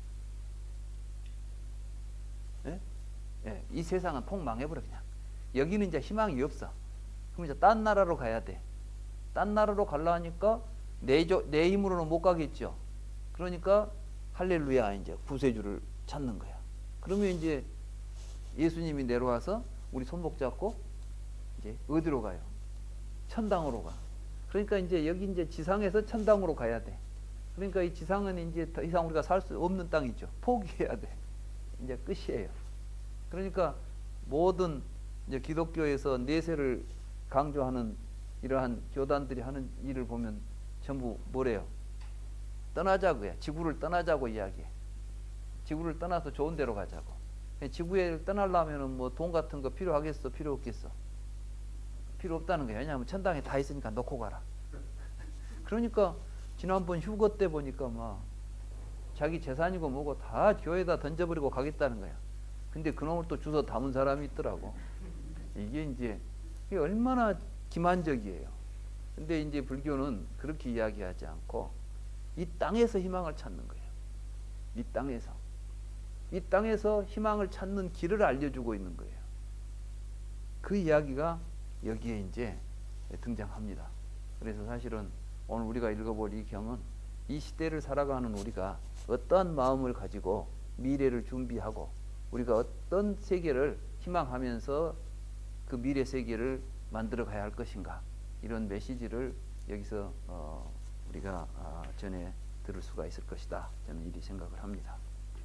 이 세상은 통 망해버려 그냥. 여기는 이제 희망이 없어. 그럼 이제 딴 나라로 가야 돼. 딴 나라로 가려니까 내 힘으로는 못 가겠죠. 그러니까 할렐루야 이제 구세주를 찾는 거야. 그러면 이제 예수님이 내려와서 우리 손목 잡고 이제 어디로 가요? 천당으로 가. 그러니까 이제 여기 이제 지상에서 천당으로 가야 돼. 그러니까 이 지상은 이제 더 이상 우리가 살 수 없는 땅이죠. 포기해야 돼. 이제 끝이에요. 그러니까 모든 이제 기독교에서 내세를 강조하는 이러한 교단들이 하는 일을 보면 전부 뭐래요? 떠나자고요. 지구를 떠나자고 이야기해. 지구를 떠나서 좋은 데로 가자고. 지구에 떠나려면은 뭐 돈 같은 거 필요하겠어? 필요 없겠어? 필요 없다는 거예요. 왜냐하면 천당에 다 있으니까 놓고 가라. 그러니까 지난번 휴거 때 보니까 막 자기 재산이고 뭐고 다 교회에다 던져버리고 가겠다는 거야. 근데 그놈을 또 주워 담은 사람이 있더라고. 이게 이제 얼마나 기만적이에요. 근데 이제 불교는 그렇게 이야기하지 않고 이 땅에서 희망을 찾는 거예요. 이 땅에서. 이 땅에서 희망을 찾는 길을 알려주고 있는 거예요. 그 이야기가 여기에 이제 등장합니다. 그래서 사실은 오늘 우리가 읽어볼 이 경은 이 시대를 살아가는 우리가 어떠한 마음을 가지고 미래를 준비하고 우리가 어떤 세계를 희망하면서 그 미래 세계를 만들어 가야 할 것인가, 이런 메시지를 여기서 우리가 전해 들을 수가 있을 것이다. 저는 이리 생각을 합니다.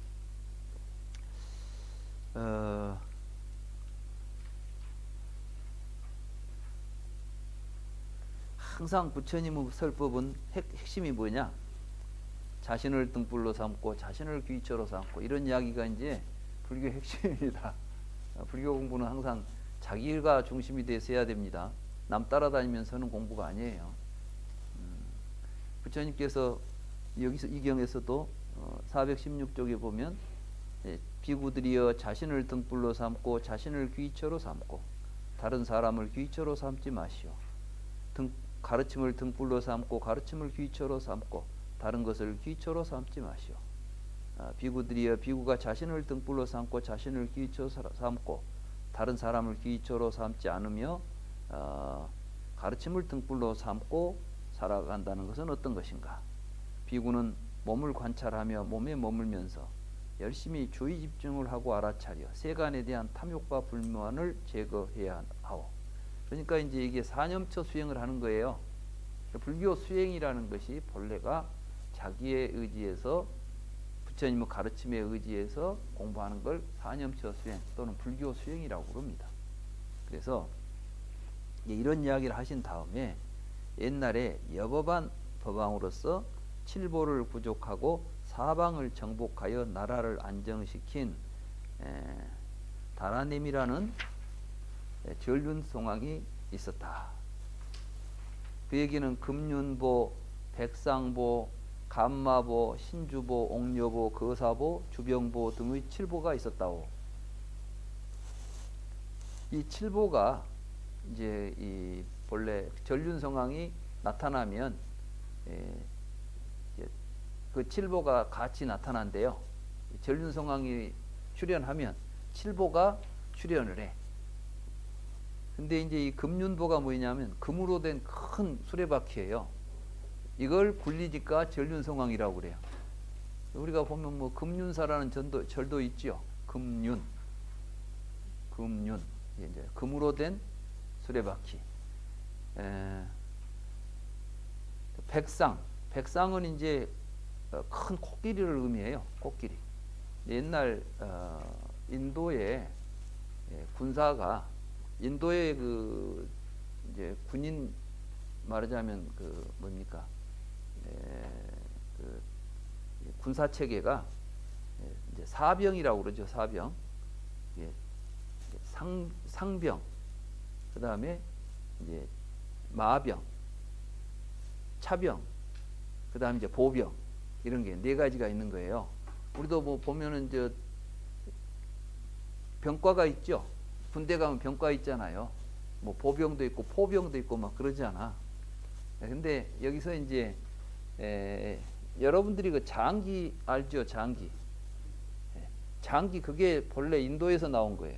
항상 부처님의 설법은 핵심이 뭐냐? 자신을 등불로 삼고 자신을 귀처로 삼고, 이런 이야기가 이제 불교의 핵심입니다. 불교 공부는 항상 자기가 중심이 돼서 해야 됩니다. 남 따라다니면서는 공부가 아니에요. 부처님께서 여기서 이 경에서도 416쪽에 보면 비구들이여 자신을 등불로 삼고 자신을 귀처로 삼고 다른 사람을 귀처로 삼지 마시오. 가르침을 등불로 삼고 가르침을 귀처로 삼고 다른 것을 귀처로 삼지 마시오. 비구들이여 비구가 자신을 등불로 삼고 자신을 귀처로 삼고 다른 사람을 귀처로 삼지 않으며 가르침을 등불로 삼고 살아간다는 것은 어떤 것인가? 비구는 몸을 관찰하며 몸에 머물면서 열심히 주의 집중을 하고 알아차려 세간에 대한 탐욕과 불만을 제거해야 하오. 그러니까 이제 이게 사념처 수행을 하는 거예요. 불교 수행이라는 것이 본래가 자기의 의지에서 부처님의 가르침에 의지해서 공부하는 걸 사념처 수행 또는 불교 수행이라고 그럽니다. 그래서 이런 이야기를 하신 다음에 옛날에 여법한 법왕으로서 칠보를 구족하고 사방을 정복하여 나라를 안정시킨 다라넴이라는 전륜송왕이 있었다. 그에게는 금륜보, 백상보, 감마보, 신주보, 옥녀보, 거사보, 주병보 등의 칠보가 있었다오. 이 칠보가 이제 이 본래 전륜성왕이 나타나면 그 칠보가 같이 나타난대요. 전륜성왕이 출현하면 칠보가 출현을 해. 근데 이제 이 금륜보가 뭐냐면 금으로 된 큰 수레바퀴예요. 이걸 굴리니까 전륜성왕이라고 그래요. 우리가 보면 뭐 금륜사라는 절도 있죠. 금륜 이제 금으로 된 수레바퀴. 백상은 이제 큰 코끼리를 의미해요. 코끼리. 옛날 인도의 군사가 인도의 그 이제 군인 말하자면 그 뭡니까? 그 군사 체계가 이제 사병이라고 그러죠. 사병. 상병. 그다음에 이제 마병, 차병, 그 다음에 이제 보병, 이런 게 네 가지가 있는 거예요. 우리도 뭐 보면은 저 병과가 있죠. 군대 가면 병과 있잖아요. 뭐 보병도 있고 포병도 있고 막 그러잖아. 근데 여기서 이제 여러분들이 그 장기 알죠? 장기. 장기 그게 본래 인도에서 나온 거예요.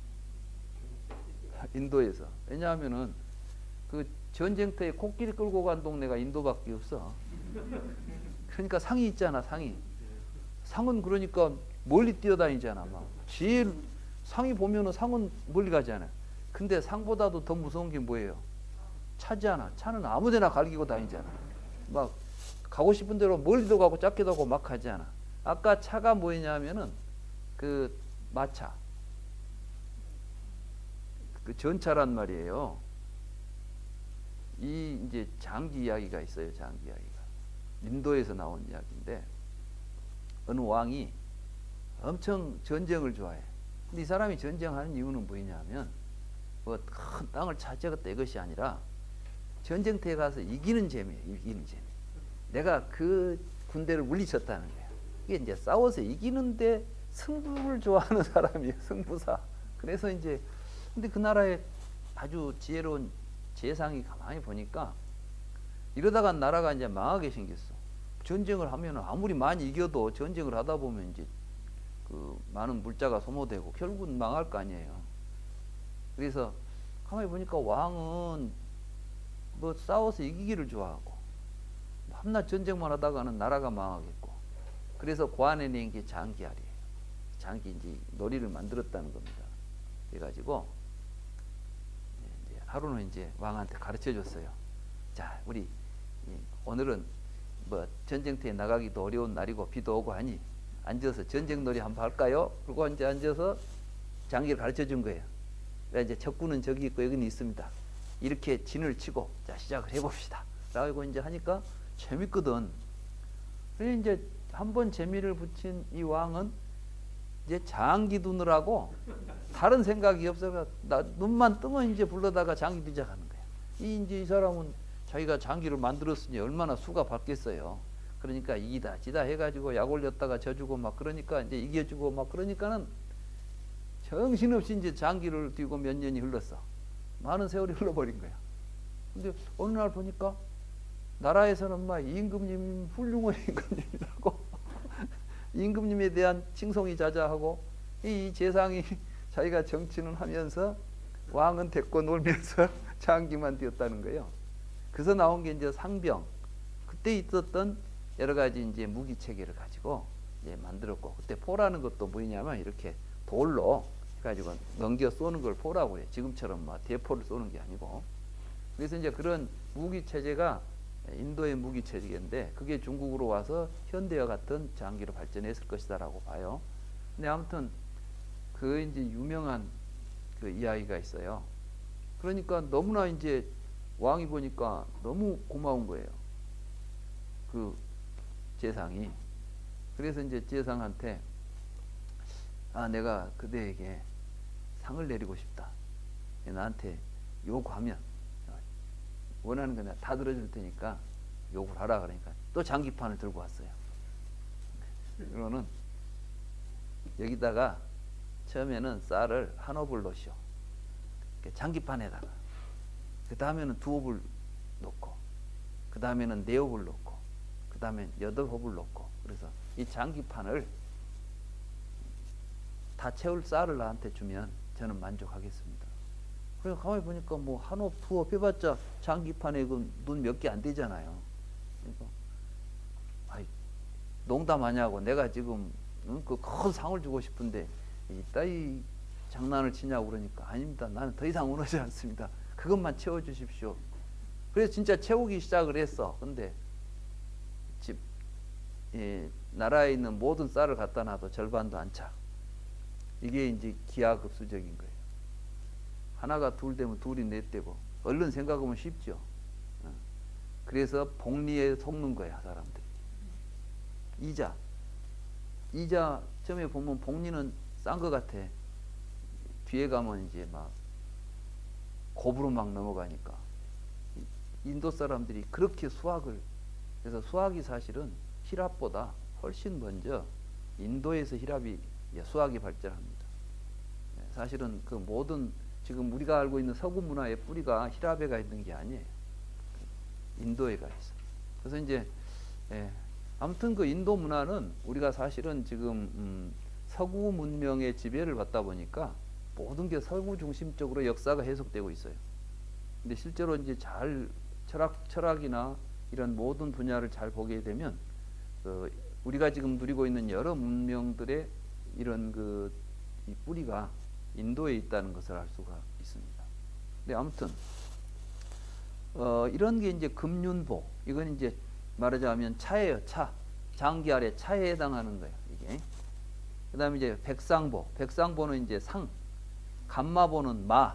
인도에서. 왜냐하면은 그 전쟁터에 코끼리 끌고 간 동네가 인도밖에 없어. 그러니까 상이 있잖아, 상이. 상은 그러니까 멀리 뛰어다니잖아. 막 제일 상이 보면은 상은 멀리 가잖아. 근데 상보다도 더 무서운 게 뭐예요? 차잖아. 차는 아무데나 갈기고 다니잖아. 막 가고 싶은 대로 멀리도 가고 짧게도 가고 막 하잖아. 아까 차가 뭐냐면은 그 마차, 그 전차란 말이에요. 이 이제 장기 이야기가 있어요. 장기 이야기가 인도에서 나온 이야기인데 어느 왕이 엄청 전쟁을 좋아해. 근데 이 사람이 전쟁하는 이유는 뭐냐면 뭐 큰 땅을 차지하겠다 이것이 아니라 전쟁터에 가서 이기는 재미예요. 이기는 재미. 내가 그 군대를 물리쳤다는 거야. 이게 이제 싸워서 이기는데 승부를 좋아하는 사람이에요. 승부사. 그래서 이제 근데 그 나라에 아주 지혜로운 재상이 가만히 보니까 이러다가 나라가 이제 망하게 생겼어. 전쟁을 하면 아무리 많이 이겨도 전쟁을 하다 보면 이제 그 많은 물자가 소모되고 결국은 망할 거 아니에요. 그래서 가만히 보니까 왕은 뭐 싸워서 이기기를 좋아하고 밤낮 전쟁만 하다가는 나라가 망하겠고 그래서 고안해낸 게 장기알이에요. 장기 이제 놀이를 만들었다는 겁니다. 그래가지고 이제 하루는 이제 왕한테 가르쳐 줬어요. 자, 우리 오늘은 뭐 전쟁터에 나가기도 어려운 날이고 비도 오고 하니 앉아서 전쟁놀이 한번 할까요? 그리고 이제 앉아서 장기를 가르쳐 준 거예요. 이제 적군은 저기 있고 여기는 있습니다. 이렇게 진을 치고 자 시작을 해봅시다. 라고 이제 하니까 재밌거든. 그래서 이제 한번 재미를 붙인 이 왕은 이제 장기 두느라고 다른 생각이 없어서 나 눈만 뜨면 이제 불러다가 장기 비작하는 거야. 이제 이 사람은 자기가 장기를 만들었으니 얼마나 수가 받겠어요. 그러니까 이기다 지다 해가지고 약 올렸다가 져주고 막 그러니까 이제 이겨주고 막 그러니까는 정신없이 이제 장기를 뛰고 몇 년이 흘렀어. 많은 세월이 흘러버린 거야. 근데 어느 날 보니까 나라에서는 막 임금님 훌륭한 임금님이라고 임금님에 대한 칭송이 자자하고 이 재상이 자기가 정치는 하면서 왕은 데리고 놀면서 장기만 뛰었다는 거예요. 그래서 나온 게 이제 상병. 그때 있었던 여러 가지 이제 무기 체계를 가지고 이제 만들었고 그때 포라는 것도 뭐냐면 이렇게 돌로 해가지고 넘겨 쏘는 걸 포라고 해요. 지금처럼 막 대포를 쏘는 게 아니고. 그래서 이제 그런 무기 체제가 인도의 무기 체제인데 그게 중국으로 와서 현대와 같은 장기로 발전했을 것이다라고 봐요. 근데 아무튼 그 이제 유명한 그 이야기가 있어요. 그러니까 너무나 이제 왕이 보니까 너무 고마운 거예요. 그 재상이. 그래서 이제 재상한테 아 내가 그대에게 상을 내리고 싶다. 나한테 요구하면 원하는 거 내가 다 들어줄 테니까 요구를 하라 그러니까 또 장기판을 들고 왔어요. 그거는 여기다가 처음에는 쌀을 한 옵을 넣으시오. 장기판에다가 그 다음에는 두 옵을 넣고 그 다음에는 네 옵을 넣고 그 다음에 여덟 옵을 넣고 그래서 이 장기판을 다 채울 쌀을 나한테 주면 저는 만족하겠습니다. 그래서 가만히 보니까 뭐 한 옵, 두 옵 해봤자 장기판에 그 눈 몇 개 안 되잖아요. 그러니까 아이 농담하냐고 내가 지금 그 큰 상을 주고 싶은데 이따위 장난을 치냐고 그러니까 아닙니다. 나는 더 이상 원하지 않습니다. 그것만 채워주십시오. 그래서 진짜 채우기 시작을 했어. 근데 집 나라에 있는 모든 쌀을 갖다 놔도 절반도 안 차. 이게 이제 기하급수적인 거예요. 하나가 둘 되면 둘이 넷 되고 얼른 생각하면 쉽죠. 그래서 복리에 속는 거야 사람들이. 이자 처음에 보면 복리는 싼 것 같아. 뒤에 가면 이제 막 곱으로 막 넘어가니까 인도 사람들이 그렇게 수학을, 그래서 수학이 사실은 히랍보다 훨씬 먼저 인도에서 수학이 발전합니다. 사실은 그 모든 지금 우리가 알고 있는 서구 문화의 뿌리가 히랍에가 있는 게 아니에요. 인도에가 있어. 그래서 이제 아무튼 그 인도 문화는 우리가 사실은 지금 서구 문명의 지배를 받다 보니까 모든 게 서구 중심적으로 역사가 해석되고 있어요. 근데 실제로 이제 잘 철학이나 이런 모든 분야를 잘 보게 되면 우리가 지금 누리고 있는 여러 문명들의 이런 이 뿌리가 인도에 있다는 것을 알 수가 있습니다. 근데 아무튼 이런 게 이제 금륜보, 이건 이제 말하자면 차예요. 차. 장기 아래 차에 해당하는 거예요. 이게. 그다음에 이제 백상보. 백상보는 이제 상. 간마보는 마.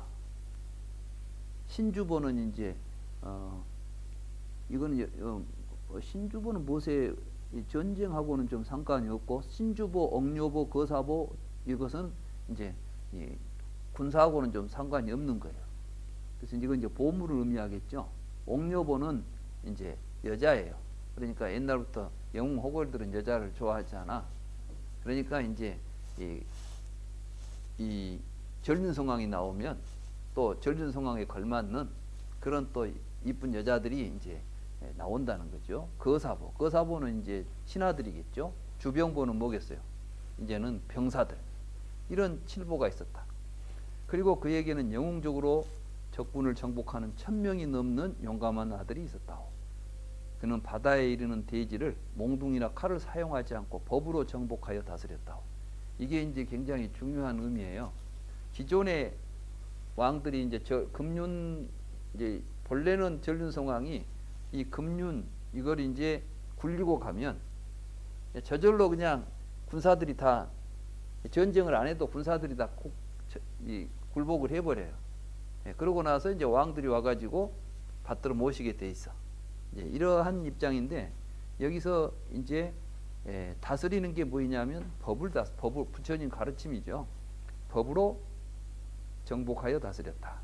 신주보는 이제 이거는 신주보는 무엇에 전쟁하고는 좀 상관이 없고, 신주보, 억료보, 거사보 이것은 이제 군사하고는 좀 상관이 없는 거예요. 그래서 이건 이제 보물을 의미하겠죠. 옥녀보는 이제 여자예요. 그러니까 옛날부터 영웅 호걸들은 여자를 좋아하잖아. 그러니까 이제 이 전륜성왕이 나오면 또 전륜성왕에 걸맞는 그런 또 이쁜 여자들이 이제 나온다는 거죠. 거사보. 거사보는 이제 신하들이겠죠. 주병보는 뭐겠어요? 이제는 병사들. 이런 칠보가 있었다. 그리고 그에게는 영웅적으로 적군을 정복하는 1000명이 넘는 용감한 아들이 있었다오. 그는 바다에 이르는 대지를 몽둥이나 칼을 사용하지 않고 법으로 정복하여 다스렸다오. 이게 이제 굉장히 중요한 의미예요. 기존의 왕들이 이제 금륜, 이제 본래는 전륜성왕이 이 금륜 이걸 이제 굴리고 가면 저절로 그냥 군사들이 다 전쟁을 안 해도 군사들이 다 굴복을 해버려요. 그러고 나서 이제 왕들이 와가지고 받들어 모시게 돼 있어. 이제 이러한 입장인데, 여기서 이제 다스리는 게 뭐냐면 법을 부처님 가르침이죠. 법으로 정복하여 다스렸다.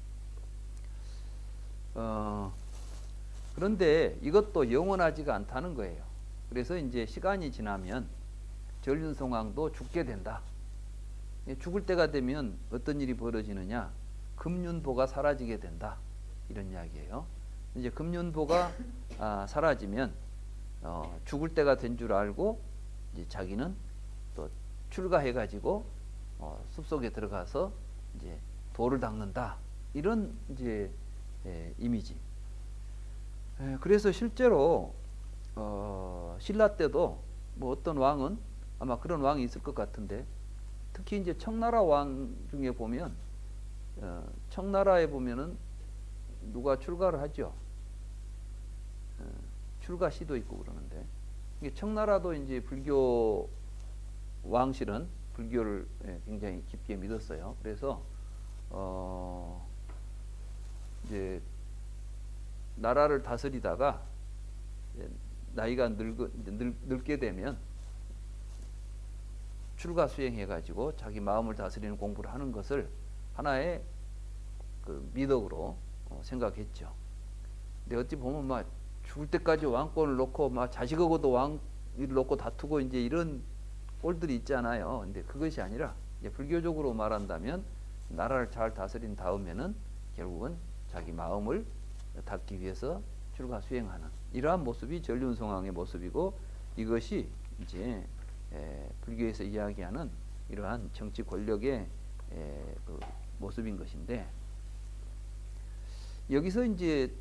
그런데 이것도 영원하지가 않다는 거예요. 그래서 이제 시간이 지나면 전륜성왕도 죽게 된다. 죽을 때가 되면 어떤 일이 벌어지느냐? 금륜보가 사라지게 된다. 이런 이야기예요. 이제 금륜보가 사라지면 죽을 때가 된 줄 알고 이제 자기는 또 출가해가지고 숲속에 들어가서 이제 도를 닦는다. 이런 이제 이미지. 그래서 실제로 신라 때도 뭐 어떤 왕은 아마 그런 왕이 있을 것 같은데, 특히 이제 청나라 왕 중에 보면 청나라에 보면은 누가 출가를 하죠. 출가시도 있고 그러는데, 이게 청나라도 이제 불교 왕실은 불교를 굉장히 깊게 믿었어요. 그래서 이제 나라를 다스리다가 나이가 늙게 되면 출가 수행해가지고 자기 마음을 다스리는 공부를 하는 것을 하나의 그 미덕으로 생각했죠. 근데 어찌 보면 막 죽을 때까지 왕권을 놓고 막 자식하고도 왕위를 놓고 다투고 이제 이런 꼴들이 있잖아요. 근데 그것이 아니라 이제 불교적으로 말한다면 나라를 잘 다스린 다음에는 결국은 자기 마음을 닦기 위해서 출가 수행하는 이러한 모습이 전륜성왕의 모습이고, 이것이 이제 불교에서 이야기하는 이러한 정치 권력의 그 모습인 것인데, 여기서 이제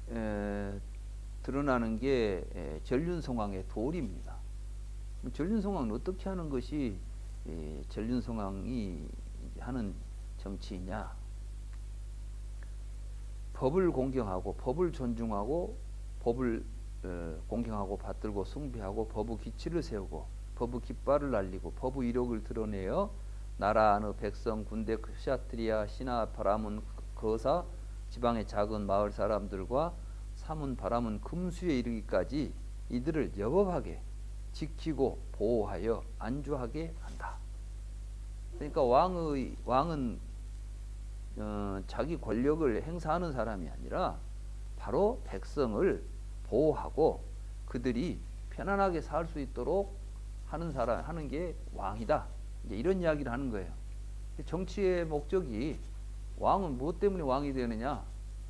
드러나는 게 전륜성왕의 도리입니다. 전륜성왕은 어떻게 하는 것이 전륜성왕이 하는 정치이냐? 법을 공경하고 법을 존중하고 법을 공경하고 받들고 숭배하고 법의 기치를 세우고 법의 깃발을 날리고 법의 이력을 드러내어 나라 안의 백성, 군대, 샤트리아, 신하, 바라문, 거사, 지방의 작은 마을 사람들과 사문, 바라문, 금수에 이르기까지 이들을 여법하게 지키고 보호하여 안주하게 한다. 그러니까 왕은 자기 권력을 행사하는 사람이 아니라 바로 백성을 보호하고 그들이 편안하게 살 수 있도록 하는 게 왕이다. 이제 이런 이야기를 하는 거예요. 정치의 목적이 왕은 무엇 때문에 왕이 되느냐?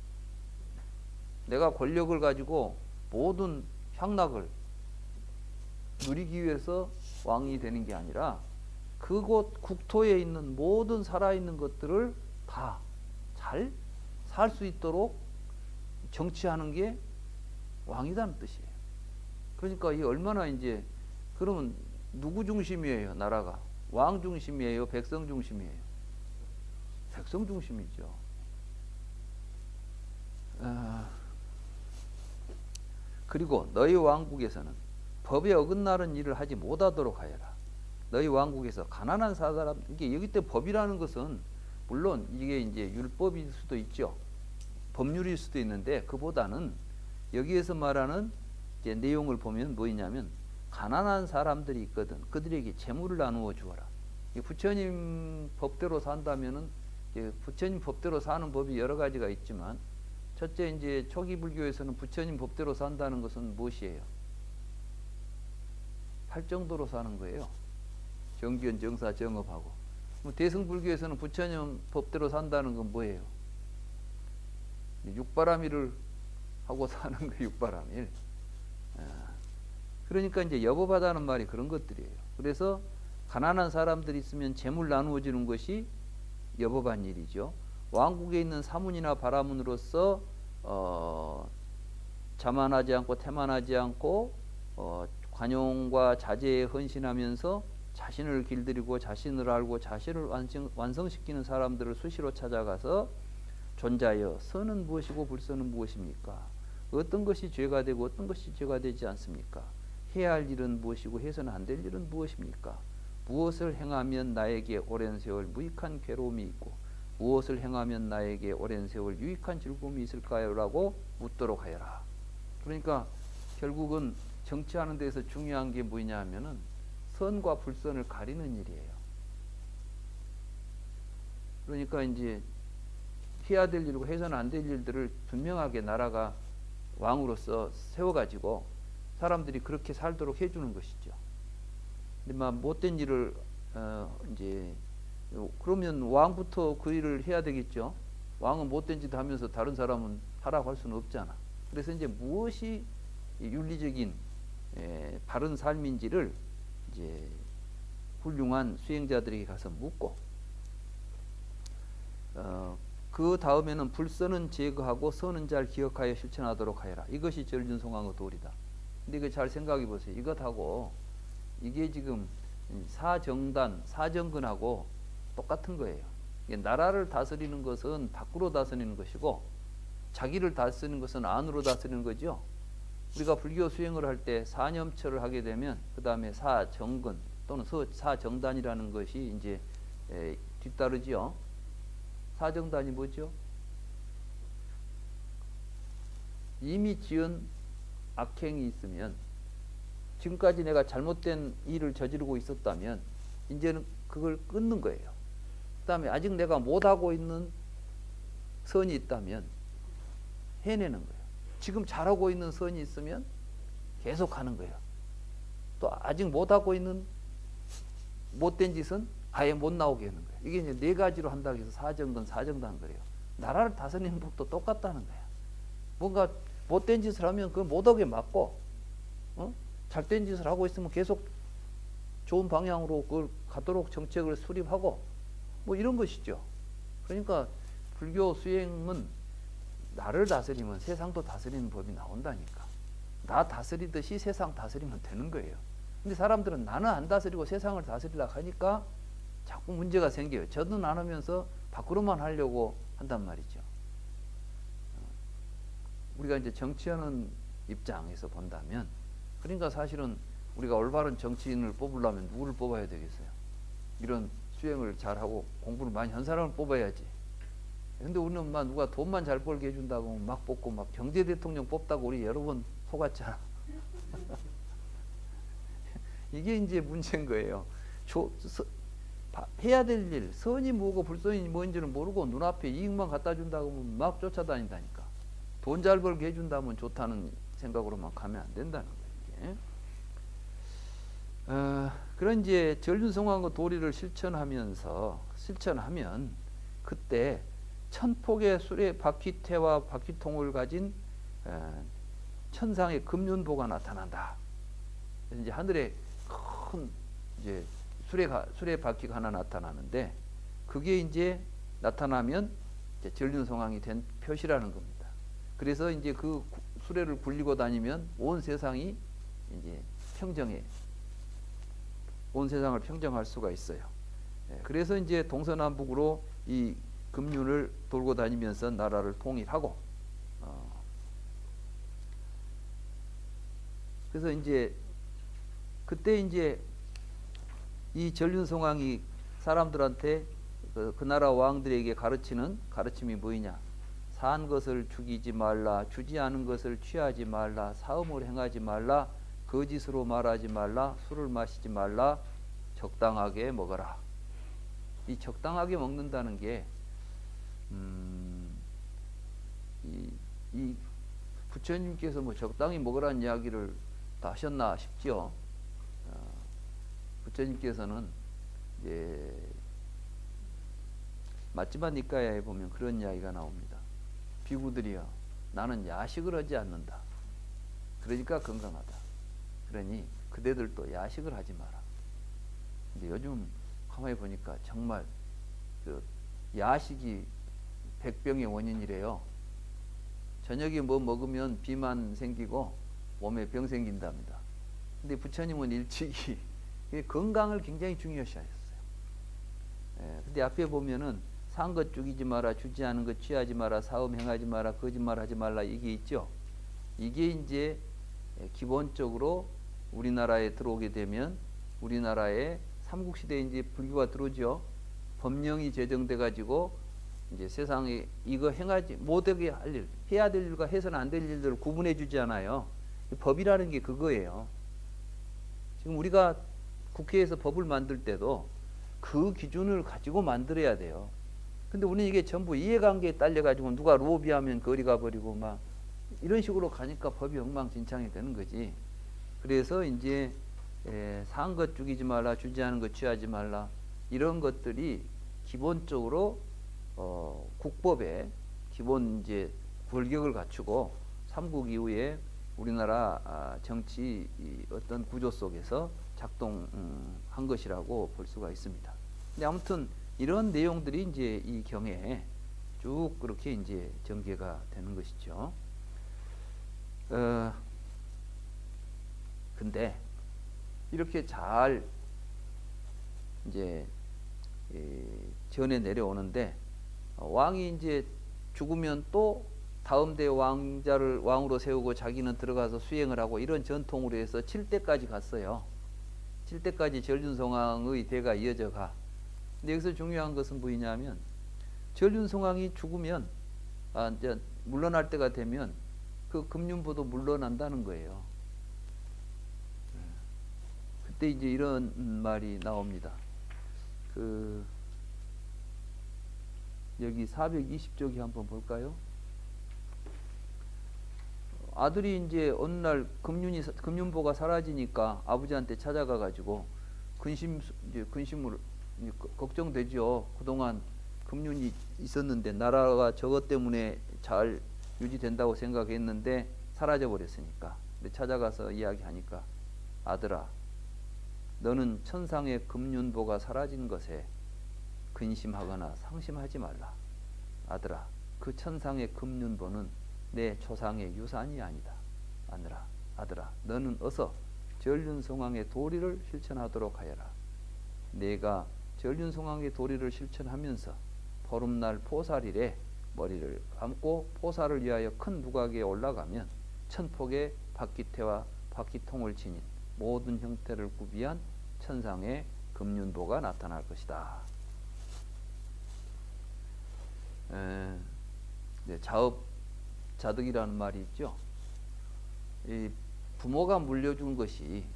내가 권력을 가지고 모든 향락을 누리기 위해서 왕이 되는 게 아니라 그곳 국토에 있는 모든 살아있는 것들을 다 잘 살 수 있도록 정치하는 게 왕이라는 뜻이에요. 그러니까 이 얼마나 이제 그러면 누구 중심이에요? 나라가 왕 중심이에요? 백성 중심이에요? 백성 중심이죠. 그리고 너희 왕국에서는 법에 어긋나는 일을 하지 못하도록 하여라. 너희 왕국에서 가난한 사람, 이게 여기 때 법이라는 것은 물론 이게 이제 율법일 수도 있죠. 법률일 수도 있는데 그보다는 여기에서 말하는 이제 내용을 보면 뭐냐면 가난한 사람들이 있거든. 그들에게 재물을 나누어 주어라. 부처님 법대로 산다면은 부처님 법대로 사는 법이 여러 가지가 있지만 첫째 이제 초기 불교에서는 부처님 법대로 산다는 것은 무엇이에요? 팔정도로 사는 거예요. 정견, 정사, 정업하고. 대승불교에서는 부처님 법대로 산다는 건 뭐예요? 육바라밀을 하고 사는 거 육바라밀. 그러니까 이제 여법하다는 말이 그런 것들이에요. 그래서 가난한 사람들이 있으면 재물 나누어 주는 것이 여법한 일이죠. 왕국에 있는 사문이나 바라문으로서 자만하지 않고 태만하지 않고 관용과 자제에 헌신하면서 자신을 길들이고 자신을 알고 자신을 완성시키는 사람들을 수시로 찾아가서 존자여 선은 무엇이고 불선은 무엇입니까? 어떤 것이 죄가 되고 어떤 것이 죄가 되지 않습니까? 해야 할 일은 무엇이고 해서는 안 될 일은 무엇입니까? 무엇을 행하면 나에게 오랜 세월 무익한 괴로움이 있고 무엇을 행하면 나에게 오랜 세월 유익한 즐거움이 있을까요? 라고 묻도록 하여라. 그러니까 결국은 정치하는 데서 중요한 게 뭐냐 하면은 선과 불선을 가리는 일이에요. 그러니까 이제 해야 될 일이고 해서는 안 될 일들을 분명하게 나라가 왕으로서 세워가지고 사람들이 그렇게 살도록 해주는 것이죠. 근데 막 못된 일을 이제 그러면 왕부터 그 일을 해야 되겠죠. 왕은 못된 짓 하면서 다른 사람은 하라고 할 수는 없잖아. 그래서 이제 무엇이 윤리적인 바른 삶인지를 이제 훌륭한 수행자들에게 가서 묻고 그 다음에는 불선은 제거하고 선은 잘 기억하여 실천하도록 하여라. 이것이 절준송황의 도리다. 근데 이거 잘 생각해 보세요. 이것하고 이게 지금 사정단, 사정근하고 똑같은 거예요. 나라를 다스리는 것은 밖으로 다스리는 것이고 자기를 다스리는 것은 안으로 다스리는 거죠. 우리가 불교 수행을 할 때 사념처를 하게 되면 그 다음에 사정근 또는 사정단이라는 것이 이제 뒤따르지요. 사정단이 뭐죠? 이미 지은 악행이 있으면 지금까지 내가 잘못된 일을 저지르고 있었다면 이제는 그걸 끊는 거예요. 그 다음에 아직 내가 못하고 있는 선이 있다면 해내는 거예요. 지금 잘하고 있는 선이 있으면 계속 하는 거예요. 또 아직 못하고 있는 못된 짓은 아예 못 나오게 하는 거예요. 이게 이제 네 가지로 한다고 해서 사정근, 사정단 그래요. 나라를 다스리는 법도 똑같다는 거야. 뭔가 못된 짓을 하면 그걸 못하게 막고, 잘된 짓을 하고 있으면 계속 좋은 방향으로 그걸 가도록 정책을 수립하고, 뭐 이런 것이죠. 그러니까 불교 수행은 나를 다스리면 세상도 다스리는 법이 나온다니까. 나 다스리듯이 세상 다스리면 되는 거예요. 근데 사람들은 나는 안 다스리고 세상을 다스리려고 하니까 자꾸 문제가 생겨요. 저는 안 하면서 밖으로만 하려고 한단 말이죠. 우리가 이제 정치하는 입장에서 본다면, 그러니까 사실은 우리가 올바른 정치인을 뽑으려면 누구를 뽑아야 되겠어요? 이런 수행을 잘하고 공부를 많이 한 사람을 뽑아야지. 근데 우리는 막 누가 돈만 잘 벌게 해준다고 막 뽑고 막 경제 대통령 뽑다고 우리 여러 번 속았잖아. 이게 이제 문제인 거예요. 해야 될 일, 선이 뭐고 불선이 뭔지는 모르고 눈앞에 이익만 갖다 준다고 하면 막 쫓아다닌다니까. 돈 잘 벌게 해준다면 좋다는 생각으로만 가면 안 된다는 거예요. 그런 이제 전륜성왕과 도리를 실천하면 그때 천폭의 수레 바퀴태와 바퀴통을 가진 천상의 금륜보가 나타난다. 그래서 이제 하늘에 큰 이제 수레 바퀴가 하나 나타나는데 그게 이제 나타나면 이제 전륜성왕이 된 표시라는 겁니다. 그래서 이제 그 수레를 굴리고 다니면 온 세상이 이제 온 세상을 평정할 수가 있어요. 그래서 이제 동서남북으로 이 금륜을 돌고 다니면서 나라를 통일하고, 그래서 이제 그때 이제 이 전륜성왕이 사람들한테 그 나라 왕들에게 가르치는 가르침이 뭐냐? 산 것을 죽이지 말라, 주지 않은 것을 취하지 말라, 사음을 행하지 말라, 거짓으로 말하지 말라, 술을 마시지 말라, 적당하게 먹어라. 이 적당하게 먹는다는 게 이 부처님께서 뭐 적당히 먹으라는 이야기를 다 하셨나 싶지요. 부처님께서는 이제 맞지마 니까야에 보면 그런 이야기가 나옵니다. 비구들이여, 나는 야식을 하지 않는다. 그러니까 건강하다. 그러니 그대들도 야식을 하지 마라. 근데 요즘 가만히 보니까 정말 그 야식이 백병의 원인이래요. 저녁에 뭐 먹으면 비만 생기고 몸에 병 생긴답니다. 근데 부처님은 일찍이 건강을 굉장히 중요시하셨어요. 근데 앞에 보면은 산 것 죽이지 마라, 주지 않은 것 취하지 마라, 사음 행하지 마라, 거짓말하지 말라, 이게 있죠. 이게 이제 기본적으로 우리나라에 들어오게 되면 우리나라에 삼국시대에 이제 불교가 들어오죠. 법령이 제정돼 가지고 이제 세상에 이거 행하지 못하게 할 일, 해야 될 일과 해서는 안 될 일들을 구분해 주지 않아요. 법이라는 게 그거예요. 지금 우리가 국회에서 법을 만들 때도 그 기준을 가지고 만들어야 돼요. 근데 우리는 이게 전부 이해관계에 딸려 가지고 누가 로비하면 거리 가버리고 막 이런 식으로 가니까 법이 엉망진창이 되는 거지. 그래서 이제 산 것 죽이지 말라, 주지 않은 것 취하지 말라, 이런 것들이 기본적으로 국법의 기본 이제 권력을 갖추고 삼국 이후에 우리나라 정치 어떤 구조 속에서 작동한 것이라고 볼 수가 있습니다. 근데 아무튼 이런 내용들이 이제 이 경에 쭉 그렇게 이제 전개가 되는 것이죠. 근데 이렇게 잘 이제 전해 내려오는데 왕이 이제 죽으면 또 다음 대 왕자를 왕으로 세우고 자기는 들어가서 수행을 하고 이런 전통으로 해서 7대까지 갔어요. 7대까지 전륜성왕의 대가 이어져 가. 근데 여기서 중요한 것은 뭐냐면 전륜성왕이 죽으면 이제 물러날 때가 되면 그 금륜보도 물러난다는 거예요. 그때 이제 이런 말이 나옵니다. 여기 420쪽이 한번 볼까요? 아들이 이제 어느 날 금륜보가 사라지니까 아버지한테 찾아가 가지고 근심을 걱정되죠. 그동안 금륜이 있었는데 나라가 저것 때문에 잘 유지된다고 생각했는데 사라져 버렸으니까. 근데 찾아가서 이야기하니까 아들아, 너는 천상의 금륜보가 사라진 것에 근심하거나 상심하지 말라. 아들아, 그 천상의 금륜보는 내 조상의 유산이 아니다. 아들아, 너는 어서 전륜성왕의 도리를 실천하도록 하여라. 내가 전륜성왕의 도리를 실천하면서 보름날 포살일에 머리를 감고 포살을 위하여 큰 누각에 올라가면 천폭의 바퀴태와 바퀴통을 지닌 모든 형태를 구비한 천상의 금륜보가 나타날 것이다. 자업자득이라는 말이 있죠. 이 부모가 물려준 것이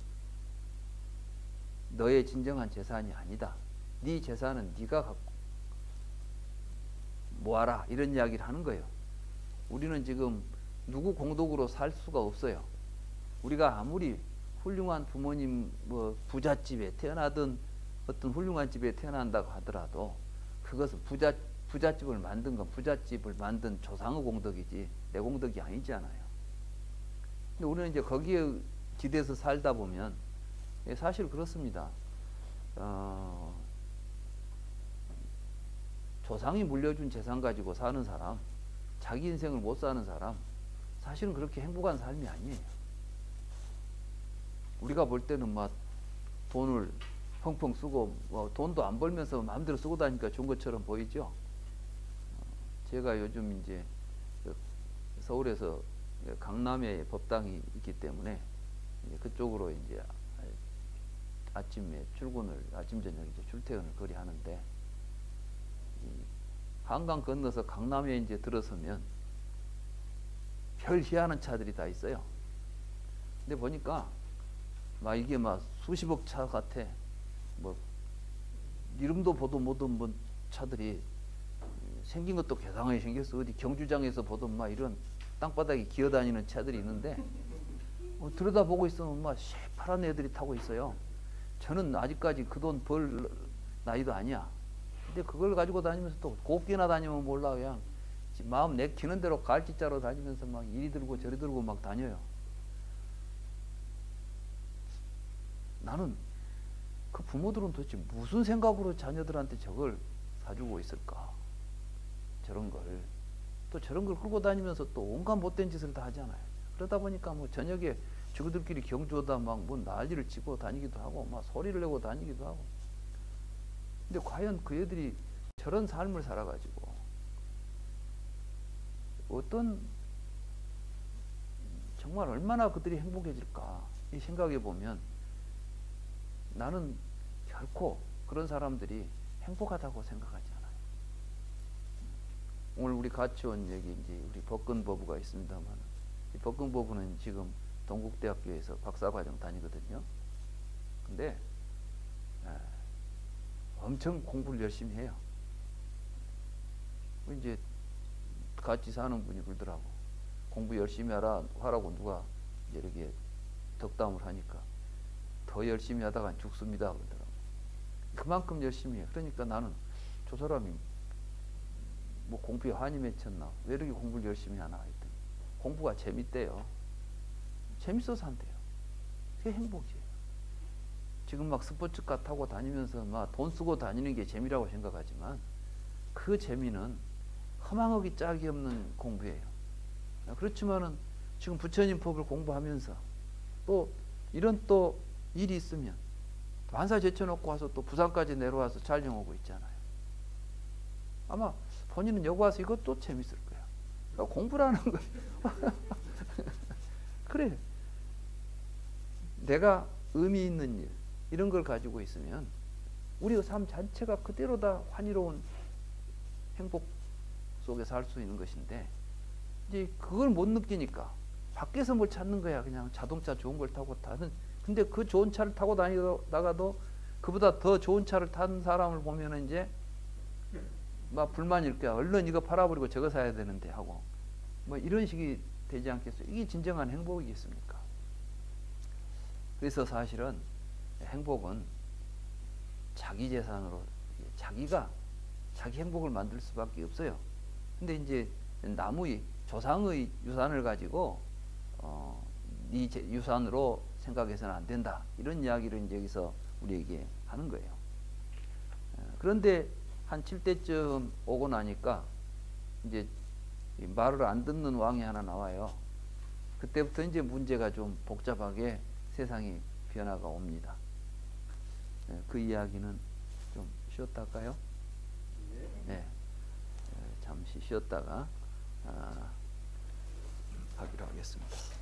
너의 진정한 재산이 아니다. 네 재산은 네가 갖고 모아라, 이런 이야기를 하는 거예요. 우리는 지금 누구 공덕으로 살 수가 없어요. 우리가 아무리 훌륭한 부모님 뭐 부잣집에 태어나든 어떤 훌륭한 집에 태어난다고 하더라도 그것은 부잣집을 만든 건 부잣집을 만든 조상의 공덕이지 내 공덕이 아니잖아요. 근데 우리는 이제 거기에 기대서 살다 보면 사실 그렇습니다. 조상이 물려준 재산 가지고 사는 사람, 자기 인생을 못 사는 사람, 사실은 그렇게 행복한 삶이 아니에요. 우리가 볼 때는 막 돈을 펑펑 쓰고 뭐 돈도 안 벌면서 마음대로 쓰고 다니니까 좋은 것처럼 보이죠. 제가 요즘 이제 서울에서 강남에 법당이 있기 때문에 그쪽으로 이제 아침에 출근을 아침 저녁 이제 출퇴근을 거리 하는데 한강 건너서 강남에 이제 들어서면 별 희한한 차들이 다 있어요. 근데 보니까 막 이게 막 수십억 차 같아. 뭐 이름도 보도 못한 뭐 차들이 생긴 것도 괴상하게 생겼어. 어디 경주장에서 보던 막 이런 땅바닥에 기어다니는 차들이 있는데 들여다보고 있으면 막 새파란 애들이 타고 있어요. 저는 아직까지 그 돈 벌 나이도 아니야. 근데 그걸 가지고 다니면서 또 곱게나 다니면 몰라 그냥 마음 내키는 대로 갈짓자로 다니면서 막 이리 들고 저리 들고 막 다녀요. 나는 그 부모들은 도대체 무슨 생각으로 자녀들한테 저걸 사주고 있을까? 저런 걸. 또 저런 걸 끌고 다니면서 또 온갖 못된 짓을 다 하잖아요. 그러다 보니까 뭐 저녁에 저들끼리 경주하다 막 뭐 난리를 치고 다니기도 하고 막 소리를 내고 다니기도 하고. 근데 과연 그 애들이 저런 삶을 살아가지고 어떤 정말 얼마나 그들이 행복해질까 이 생각해 보면 나는 결코 그런 사람들이 행복하다고 생각하지 않아요. 오늘 우리 같이 온 여기 이제 우리 법근 법우가 있습니다만 이 법근 법우는 지금 동국대학교에서 박사과정 다니거든요. 근데 엄청 공부를 열심히 해요. 이제 같이 사는 분이 그러더라고. 공부 열심히 하라고 누가 이렇게 덕담을 하니까 더 열심히 하다가 죽습니다 그러더라고. 그만큼 열심히 해. 그러니까 나는 저 사람이 뭐 공부에 한이 맺혔나 왜 이렇게 공부를 열심히 하나 했더니 공부가 재밌대요. 재밌어서 한대요. 그게 행복이에요. 지금 막 스포츠카 타고 다니면서 막 돈 쓰고 다니는 게 재미라고 생각하지만 그 재미는 허망하기 짝이 없는 공부예요. 그렇지만은 지금 부처님 법을 공부하면서 또 이런 또 일이 있으면 만사 제쳐놓고 와서 또 부산까지 내려와서 촬영하고 있잖아요. 아마 본인은 여기 와서 이것도 재밌을 거야. 그러니까 공부라는 거 그래. 내가 의미 있는 일 이런 걸 가지고 있으면 우리의 삶 자체가 그대로 다 환희로운 행복 속에 살 수 있는 것인데 이제 그걸 못 느끼니까 밖에서 뭘 찾는 거야. 그냥 자동차 좋은 걸 타고 타는. 근데 그 좋은 차를 타고 다니다가도 그보다 더 좋은 차를 탄 사람을 보면은 이제 막 불만일 거야. 얼른 이거 팔아버리고 저거 사야 되는데 하고 뭐 이런 식이 되지 않겠어요? 이게 진정한 행복이겠습니까? 그래서 사실은 행복은 자기 재산으로 자기가 자기 행복을 만들 수밖에 없어요. 근데 이제 남의 조상의 유산을 가지고 이 유산으로 생각해서는 안 된다. 이런 이야기를 이제 여기서 우리에게 하는 거예요. 그런데 한 7대쯤 오고 나니까 이제 말을 안 듣는 왕이 하나 나와요. 그때부터 이제 문제가 좀 복잡하게 세상이 변화가 옵니다. 그 이야기는 좀 쉬었다 할까요? 네. 잠시 쉬었다가 하기로 하겠습니다.